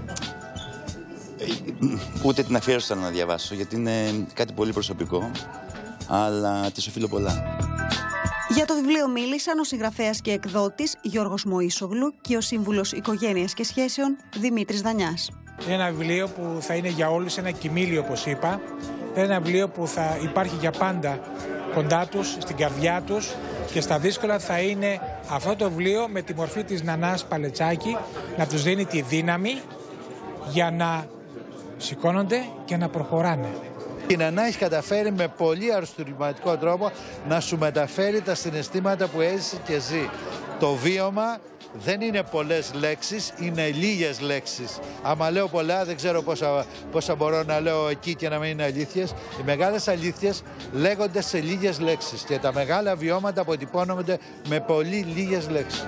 S25: ούτε την αφιέρωσα να διαβάσω, γιατί είναι κάτι πολύ προσωπικό, αλλά της οφείλω πολλά.
S14: Για το βιβλίο μίλησαν ο συγγραφέας και εκδότης Γιώργος Μωΐσογλου και ο σύμβουλος Οικογένειας και Σχέσεων Δημήτρης Δανιάς.
S26: Είναι ένα βιβλίο που θα είναι για όλους ένα κοιμήλιο, όπως είπα,
S3: είναι ένα βιβλίο που θα υπάρχει για πάντα κοντά τους, στην καρδιά τους, και στα δύσκολα θα είναι αυτό το βιβλίο με τη μορφή της Νανάς Παλετσάκη να τους δίνει τη δύναμη για να σηκώνονται και να προχωράνε.
S4: Η Νανά έχει καταφέρει με πολύ αριστουργηματικό τρόπο να σου μεταφέρει τα συναισθήματα που έζησε και ζει. Το βίωμα δεν είναι πολλές λέξεις, είναι λίγες λέξεις. Άμα λέω πολλά, δεν ξέρω πόσα μπορώ να λέω εκεί και να μην είναι αλήθειες. Οι μεγάλες αλήθειες λέγονται σε λίγες λέξεις και τα μεγάλα βιώματα αποτυπώνονται με πολύ λίγες λέξεις.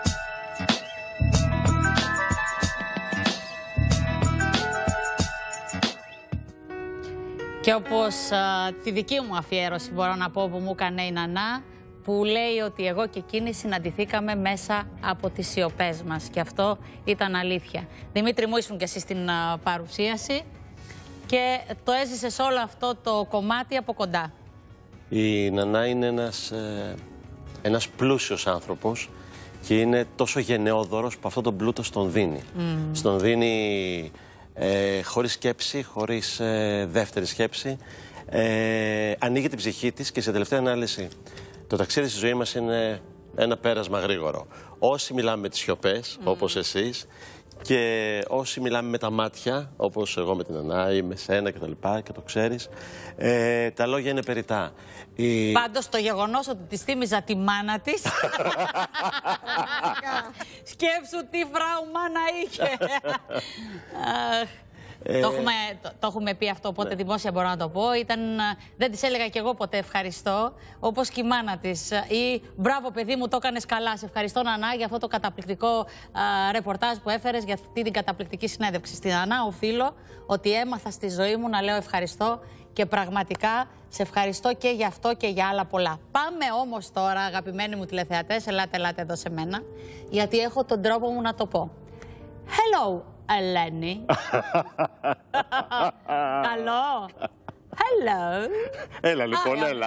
S2: Και όπως τη δική μου αφιέρωση μπορώ να πω που μου έκανε η Νανά, που λέει ότι εγώ και εκείνη συναντηθήκαμε μέσα από τις σιωπές μας. Και αυτό ήταν αλήθεια. Δημήτρη μου, ήσουν και εσύ στην παρουσίαση και το έζησες όλο αυτό το κομμάτι από κοντά.
S5: Η Νανά είναι ένας πλούσιος άνθρωπος και είναι τόσο γενναιόδωρος που αυτό τον πλούτο στον δίνει. Στον δίνει χωρίς σκέψη, χωρίς δεύτερη σκέψη. Ανοίγει την ψυχή της και σε τελευταία ανάλυση το ταξίδι στη ζωή μας είναι ένα πέρασμα γρήγορο. Όσοι μιλάμε με τις σιωπές, όπως εσείς, και όσοι μιλάμε με τα μάτια, όπως εγώ με την Νανά ή με σένα και το ξέρεις, τα λόγια είναι περιττά.
S2: Πάντως το γεγονός ότι της θύμιζα τη μάνα της, σκέψου τι φράου μάνα είχε. Το έχουμε πει αυτό, οπότε δημόσια μπορώ να το πω. Δεν της έλεγα κι εγώ ποτέ ευχαριστώ, όπως και η μάνα της. Ή μπράβο παιδί μου, το έκανες καλά. Σε ευχαριστώ Νανά για αυτό το καταπληκτικό ρεπορτάζ που έφερες, για αυτή την καταπληκτική συνέντευξη. Στην Νανά οφείλω ότι έμαθα στη ζωή μου να λέω ευχαριστώ και πραγματικά σε ευχαριστώ και για αυτό και για άλλα πολλά. Πάμε όμως τώρα, αγαπημένοι μου τηλεθεατές, ελάτε εδώ σε μένα, γιατί έχω τον τρόπο μου να το πω. Hello, Ελένη. Καλό. Hello.
S5: Έλα λοιπόν, έλα.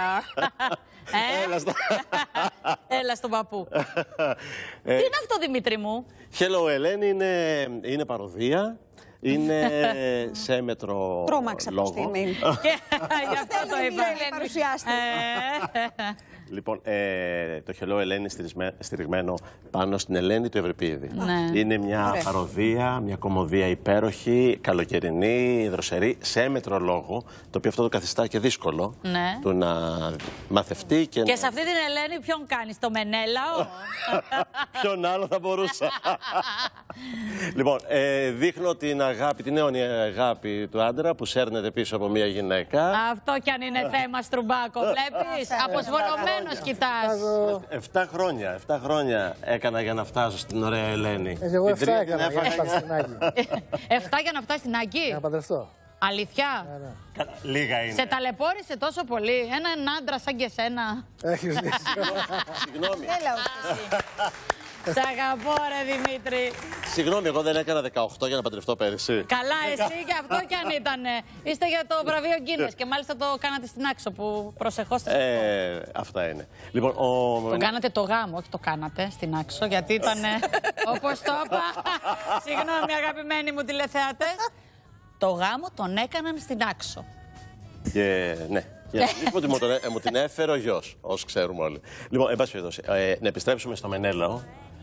S2: Έλα στον παππού. Τι είναι αυτό, Δημήτρη μου?
S5: Hello, Ελένη είναι παροδία. Είναι σε μέτρο
S7: Τρόμαξα
S5: λόγο.
S7: προς στιγμή.
S2: Γι' αυτό το είπα.
S7: Παρουσιάστε.
S5: Λοιπόν, το Hello Ελένη στηριγμένο πάνω στην Ελένη του Ευρυπίδη.
S2: Ναι.
S5: Είναι μια παροδία, μια κωμωδία υπέροχη, καλοκαιρινή, δροσερή, σε έμετρο λόγο, το οποίο αυτό το καθιστά και δύσκολο του να μαθευτεί.
S2: Και σε αυτή την Ελένη ποιον κάνεις, το Μενέλαο?
S5: Ποιον άλλο θα μπορούσα. Λοιπόν, δείχνω την αγάπη, την αιώνια αγάπη του άντρα που σέρνεται πίσω από μια γυναίκα.
S2: Αυτό κι αν είναι θέμα Στρουμπάκο, βλέπεις, αποσβολωμένος κοιτάς.
S5: 7 χρόνια έκανα για να φτάσω στην ωραία Ελένη.
S21: Εγώ 7 έκανα για να φτάσω στην Άγκη.
S2: 7 για να φτάσει στην Άγκη.
S21: Για να παντρευτώ.
S2: Αλήθεια.
S5: Λίγα είναι.
S2: Σε ταλαιπώρησε τόσο πολύ. Έναν άντρα σαν και σένα.
S21: Έχεις δίκιο.
S5: Συγγνώμη.
S2: Σ' αγαπώ ρε Δημήτρη.
S5: Συγγνώμη, εγώ δεν έκανα 18 για να παντρευτώ πέρυσι.
S2: Καλά, εσύ και αυτό κι αν ήτανε. Είστε για το βραβείο Γκίνες και μάλιστα το κάνατε στην Άξο που προσεχώς.
S5: Αυτά είναι. Λοιπόν,
S2: το κάνατε το γάμο, όχι το κάνατε στην Άξο, γιατί ήταν όπως το είπα. Συγγνώμη αγαπημένοι μου τηλεθεατές. Το γάμο τον έκαναν στην Άξο.
S5: Και ναι. Ότι μου την έφερε ο γιος, όσο ξέρουμε όλοι. Λοιπόν, εν πάση περιπτώσει, να επιστρέψουμε στο Μενέλαο.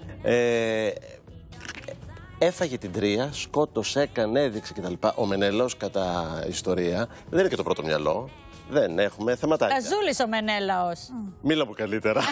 S5: Έφαγε την τρία, σκότωσε, έκανε, έδειξε κτλ. Ο Μενέλαος, κατά ιστορία, δεν είναι και το πρώτο μυαλό. Δεν έχουμε θεματάκια.
S2: Καζούλης ο Μενέλαος.
S5: Μίλα μου καλύτερα.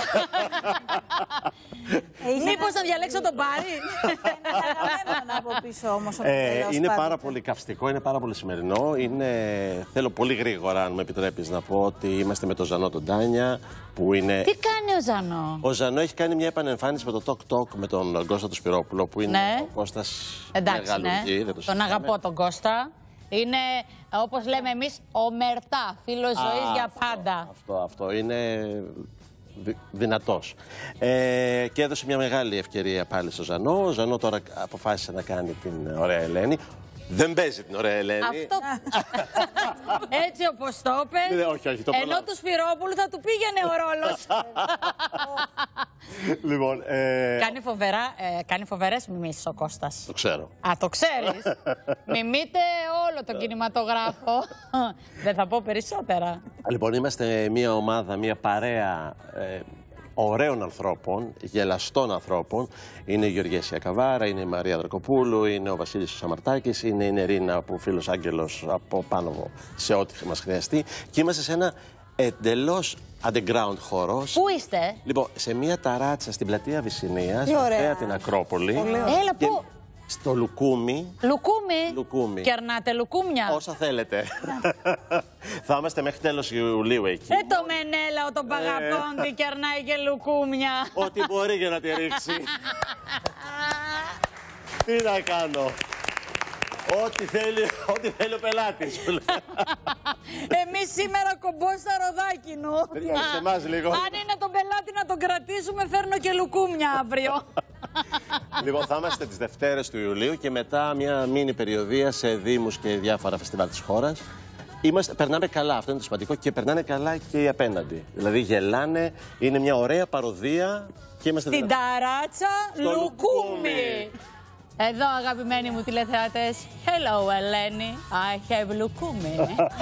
S2: Μήπως να διαλέξω τον Πάρη.
S7: Από πίσω όμως
S5: είναι πάρα πολύ καυστικό, είναι πάρα πολύ σημερινό. Θέλω πολύ γρήγορα, αν μου επιτρέπεις, να πω ότι είμαστε με τον Ζανό τον Τάνια. Που είναι...
S2: Τι κάνει ο Ζανό?
S5: Ο Ζανό έχει κάνει μια επανεμφάνιση με το Talk Talk με τον Κώστα του Σπυρόπουλο, που είναι ο Κώστας Μεγαλουργή.
S2: Τον αγαπώ τον Κώστα. Είναι, όπως λέμε εμείς, ομερτά, φίλος ζωής για πάντα.
S5: Αυτό είναι δυνατός. Και έδωσε μια μεγάλη ευκαιρία πάλι στο Ζανό. Ο Ζανό τώρα αποφάσισε να κάνει την ωραία Ελένη. Δεν παίζει την ωραία Ελένη.
S2: Αυτό. Έτσι όπως το είπες.
S5: Όχι, το
S2: ενώ του Σπυρόπουλου θα του πήγαινε ο ρόλος.
S5: Λοιπόν,
S2: κάνει φοβερές μιμήσεις ο Κώστας.
S5: Το ξέρω.
S2: Το ξέρεις. Μιμείται όλο τον κινηματογράφο. Δεν θα πω περισσότερα.
S5: Λοιπόν, είμαστε μια ομάδα, μια παρέα ωραίων ανθρώπων, γελαστών ανθρώπων. Είναι η Γεωργία Καβάρα, είναι η Μαρία Δρακοπούλου, είναι ο Βασίλης Σαμαρτάκης, είναι η Νερίνα που φίλος Άγγελος από πάνω σε ό,τι μας χρειαστεί. Και είμαστε σε ένα εντελώς underground χώρο.
S2: Πού είστε?
S5: Λοιπόν, σε μια ταράτσα στην πλατεία Βυσσινίας, πέρα την Ακρόπολη.
S2: Έλα, πού?
S5: Στο Λουκούμι.
S2: Λουκούμι. Κερνάτε λουκούμια.
S5: Όσα θέλετε. Θα είμαστε μέχρι τέλος Ιουλίου εκεί.
S2: Το Μενέλαο τον Παγαπώντη κερνάει και λουκούμια.
S5: Ό,τι μπορεί για να τη ρίξει. Τι να κάνω. Ό,τι θέλει ο πελάτης.
S2: Εμείς σήμερα κομπό στα Ροδάκινο.
S5: Σε εμάς λίγο.
S2: Αν είναι τον πελάτη να τον κρατήσουμε, φέρνω και λουκούμια αύριο.
S5: Λοιπόν, θα είμαστε τις Δευτέρες του Ιουλίου και μετά μια μίνι περιοδεία σε δήμους και διάφορα φεστιβάλ της χώρας. Περνάμε καλά, αυτό είναι το σημαντικό, και περνάνε καλά και οι απέναντι. Δηλαδή γελάνε, είναι μια ωραία παροδία και είμαστε
S2: στην ταράτσα Λουκούμι. Εδώ, αγαπημένοι μου τηλεθεατές, hello Ελένη, I have λουκούμι.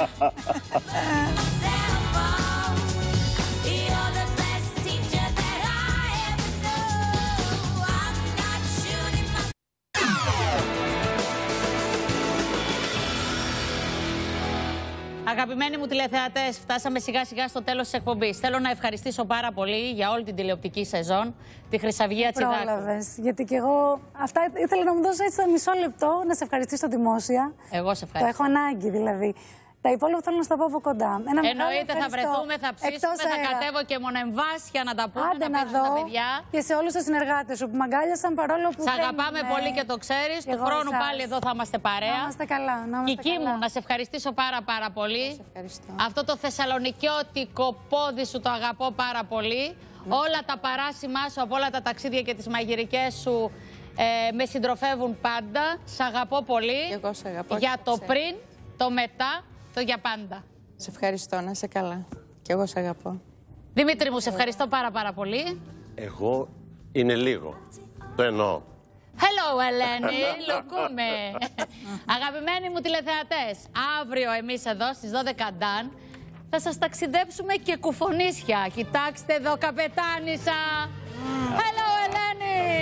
S2: Αγαπημένοι μου τηλεθεατές, φτάσαμε σιγά σιγά στο τέλος της εκπομπής. Θέλω να ευχαριστήσω πάρα πολύ για όλη την τηλεοπτική σεζόν τη Χρυσαυγή Ατσιδάκου.
S10: Πρόλαβες, γιατί και εγώ αυτά ήθελα να μου δώσω έτσι το μισό λεπτό να σε ευχαριστήσω δημόσια.
S2: Εγώ σε ευχαριστώ.
S10: Το έχω ανάγκη δηλαδή. Τα υπόλοιπα θέλω να στα πω από κοντά.
S2: Εννοείται, θα βρεθούμε, θα ψήσουμε, θα κατέβω και μονοεμβάσια να τα πούμε,
S10: άντε
S2: να
S10: δω
S2: τα παιδιά.
S10: Και σε όλους τους συνεργάτες σου που μ' αγκάλιασαν παρόλο που.
S2: Σ' αγαπάμε πολύ και το ξέρεις. Του χρόνου πάλι εδώ θα είμαστε παρέα.
S10: Να είμαστε καλά.
S2: Κική μου, να σε ευχαριστήσω πάρα πολύ. Αυτό το θεσσαλονικιώτικο πόδι σου το αγαπώ πάρα πολύ. Όλα τα παράσημά σου από όλα τα ταξίδια και τις μαγειρικές σου με συντροφεύουν πάντα. Σ' αγαπώ πολύ.
S8: Εγώ σε αγαπώ.
S2: Για το πριν, το μετά. Το για πάντα.
S8: Σε ευχαριστώ, να είσαι καλά. Και εγώ σε αγαπώ.
S2: Δημήτρη μου, σε ευχαριστώ πάρα πολύ.
S5: Εγώ είναι λίγο. Το εννοώ.
S2: Hello, Ελένη, λουκούμε. Αγαπημένοι μου τηλεθεατές, αύριο εμείς εδώ στις 12 Νταν θα σας ταξιδέψουμε και κουφονίσια. Κοιτάξτε εδώ, καπετάνισσα. Hello, Ελένη.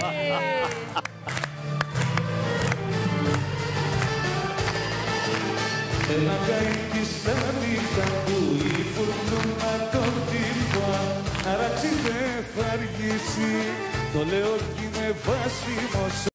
S11: Ένα καίκι στα νύχτα που η φουρτούνα τον τύπα αράξει δεν θα αργήσει, το λέω κι είμαι βάσιμος.